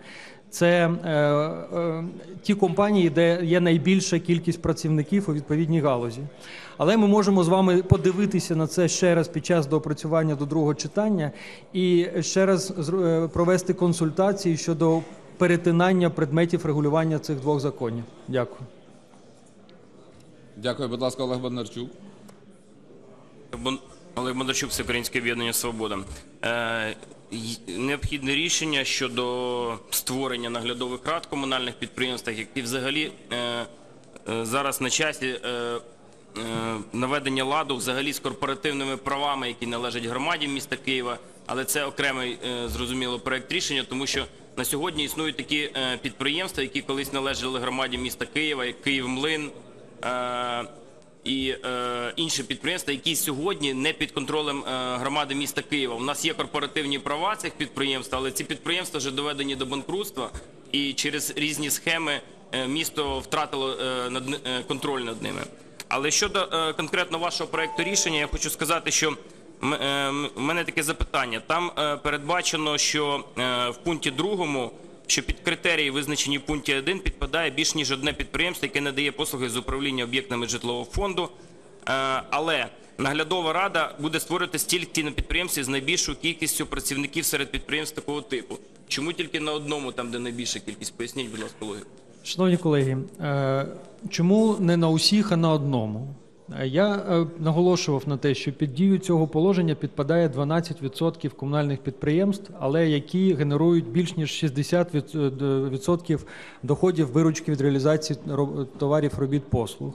це е, е, ті компанії, де є найбільша кількість працівників у відповідній галузі. Але ми можемо з вами подивитися на це ще раз під час доопрацювання до другого читання і ще раз провести консультації щодо перетинання предметів регулювання цих двох законів. Дякую. Дякую, будь ласка, Олег Бондарчук. Олег Бондарчук, Всеукраїнське об'єднання «Свобода». Е, необхідне рішення щодо створення наглядових рад в комунальних підприємствах, які взагалі е, е, зараз на часі е, е, наведення ладу взагалі з корпоративними правами, які належать громаді міста Києва, але це окремий, е, зрозуміло, проект рішення, тому що на сьогодні існують такі е, підприємства, які колись належали громаді міста Києва, як Київмлин, е, і е, інші підприємства, які сьогодні не під контролем е, громади міста Києва. У нас є корпоративні права цих підприємств, але ці підприємства вже доведені до банкрутства, і через різні схеми е, місто втратило е, над, е, контроль над ними. Але щодо е, конкретно вашого проекту рішення, я хочу сказати, що м, е, в мене таке запитання. Там е, передбачено, що е, в пункті другому, що під критерії, визначені в пункті один, підпадає більш ніж одне підприємство, яке надає послуги з управління об'єктами житлового фонду. Але наглядова рада буде створювати стільки на підприємстві з найбільшою кількістю працівників серед підприємств такого типу. Чому тільки на одному, там де найбільша кількість? Поясніть, будь ласка, логіку. Шановні колеги, чому не на усіх, а на одному? Я наголошував на те, що під дію цього положення підпадає дванадцять відсотків комунальних підприємств, але які генерують більш ніж шістдесят відсотків доходів виручки від реалізації товарів, робіт, послуг.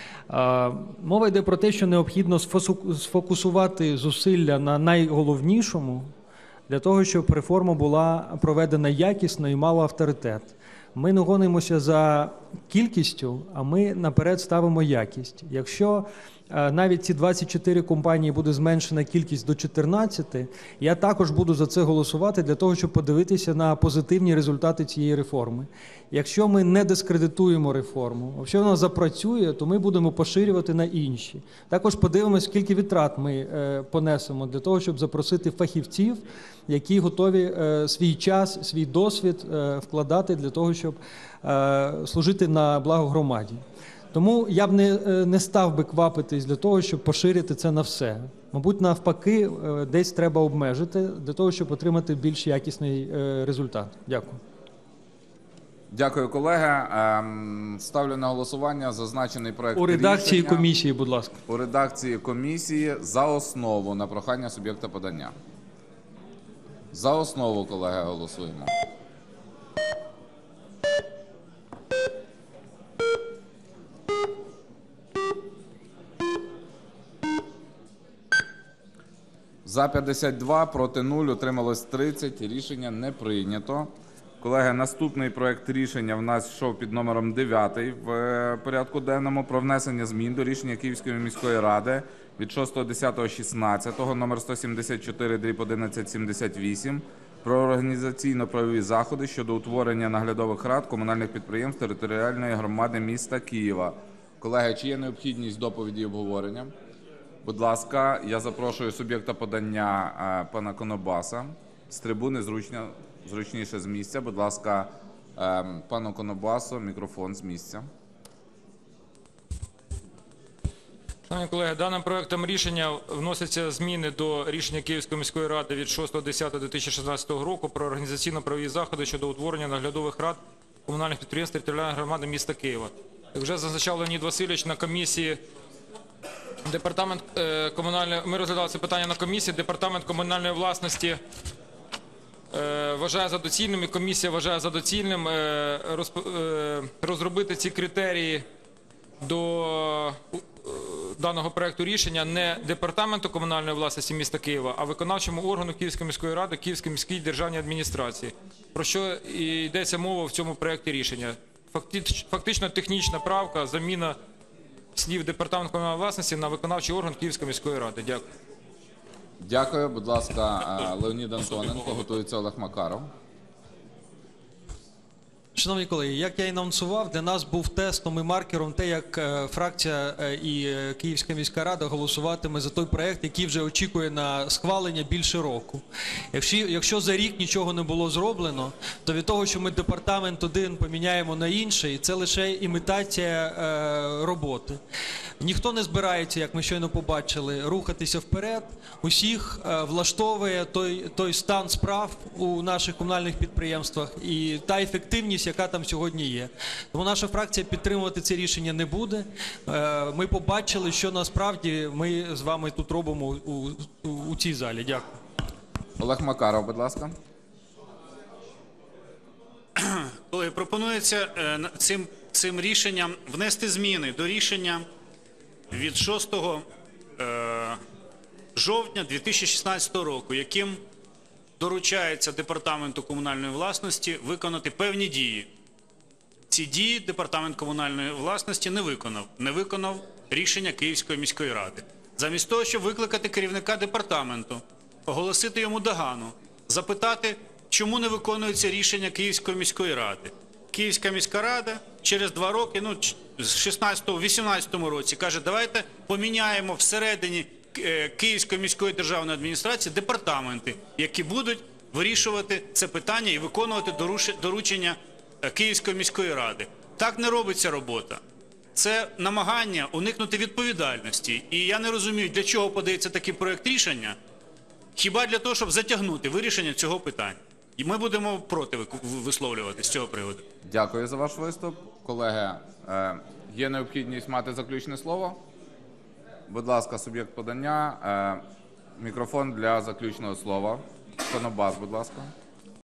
Мова йде про те, що необхідно сфокусувати зусилля на найголовнішому для того, щоб реформа була проведена якісно і мала авторитет. Ми не гонимося за кількістю, а ми наперед ставимо якість. Якщо навіть ці двадцять чотири компанії буде зменшена кількість до чотирнадцяти, я також буду за це голосувати для того, щоб подивитися на позитивні результати цієї реформи. Якщо ми не дискредитуємо реформу, якщо вона запрацює, то ми будемо поширювати на інші. Також подивимося, скільки витрат ми понесемо для того, щоб запросити фахівців, які готові свій час, свій досвід вкладати для того, щоб служити на благо громаді. Тому я б не, не став би квапитись для того, щоб поширити це на все. Мабуть, навпаки, десь треба обмежити для того, щоб отримати більш якісний результат. Дякую. Дякую, колеги. Ставлю на голосування зазначений проект У редакції рішення. комісії, будь ласка. У редакції комісії за основу на прохання суб'єкта подання. За основу, колеги, голосуємо. За п'ятдесят два, проти нуль, утрималось тридцять. Рішення не прийнято. Колеги, наступний проект рішення в нас йшов під номером дев'ятий в порядку денному про внесення змін до рішення Київської міської ради від шостого десятого шістнадцятого номер сто сімдесят чотири дріб одинадцять сімдесят вісім про організаційно-правові заходи щодо утворення наглядових рад комунальних підприємств територіальної громади міста Києва. Колеги, чи є необхідність доповіді і обговорення? Будь ласка, я запрошую суб'єкта подання пана Конобаса. З трибуни зручно, зручніше з місця. Будь ласка, пану Конобасу, мікрофон з місця. Шановні колеги, даним проектом рішення вносяться зміни до рішення Київської міської ради від шостого десятого дві тисячі шістнадцятого року про організаційно-правові заходи щодо утворення наглядових рад комунальних підприємств територіальної громади міста Києва. Як вже зазначав Леонід Васильович на комісії, департамент е, комунальної, ми розглядали це питання на комісії, департамент комунальної власності е, вважає за доцільним, і комісія вважає за доцільним е, розп, е, розробити ці критерії до е, даного проекту рішення не департаменту комунальної власності міста Києва, а виконавчому органу Київської міської ради, Київській міській державній адміністрації. Про що і йдеться мова в цьому проекті рішення. Фактично технічна правка, заміна слів департамент комунальної власності на виконавчий орган Київської міської ради. Дякую. Дякую. Будь ласка, Леонід Антоненко. Готується Олег Макаров. Шановні колеги, як я і анонсував, для нас був тестом і маркером те, як е, фракція е, і е, Київська міська рада голосуватиме за той проект, який вже очікує на схвалення більше року. Якщо, якщо за рік нічого не було зроблено, то від того, що ми департамент один поміняємо на інший, це лише імітація е, роботи. Ніхто не збирається, як ми щойно побачили, рухатися вперед. Усіх е, влаштовує той, той стан справ у наших комунальних підприємствах і та ефективність, яка там сьогодні є. Тому наша фракція підтримувати це рішення не буде. Е, Ми побачили, що насправді ми з вами тут робимо у, у, у цій залі. Дякую. Олег Макаров, будь ласка. Колеги, пропонується е, на- цим, цим рішенням внести зміни до рішення від шостого е, жовтня дві тисячі шістнадцятого року, яким доручається Департаменту комунальної власності виконати певні дії. Ці дії Департамент комунальної власності не виконав. Не виконав рішення Київської міської ради. Замість того, щоб викликати керівника департаменту, оголосити йому догану, запитати, чому не виконується рішення Київської міської ради. Київська міська рада через два роки, ну, ч- з шістнадцятого вісімнадцятому році, каже, давайте поміняємо всередині е, Київської міської державної адміністрації департаменти, які будуть вирішувати це питання і виконувати доруши- доручення е, Київської міської ради. Так не робиться робота. Це намагання уникнути відповідальності. І я не розумію, для чого подається такий проект рішення, хіба для того, щоб затягнути вирішення цього питання. І ми будемо проти вик- висловлювати з цього приводу. Дякую за ваш виступ. Колеги, е, є необхідність мати заключне слово? Будь ласка, суб'єкт подання. Е, мікрофон для заключного слова. Конобас, будь ласка.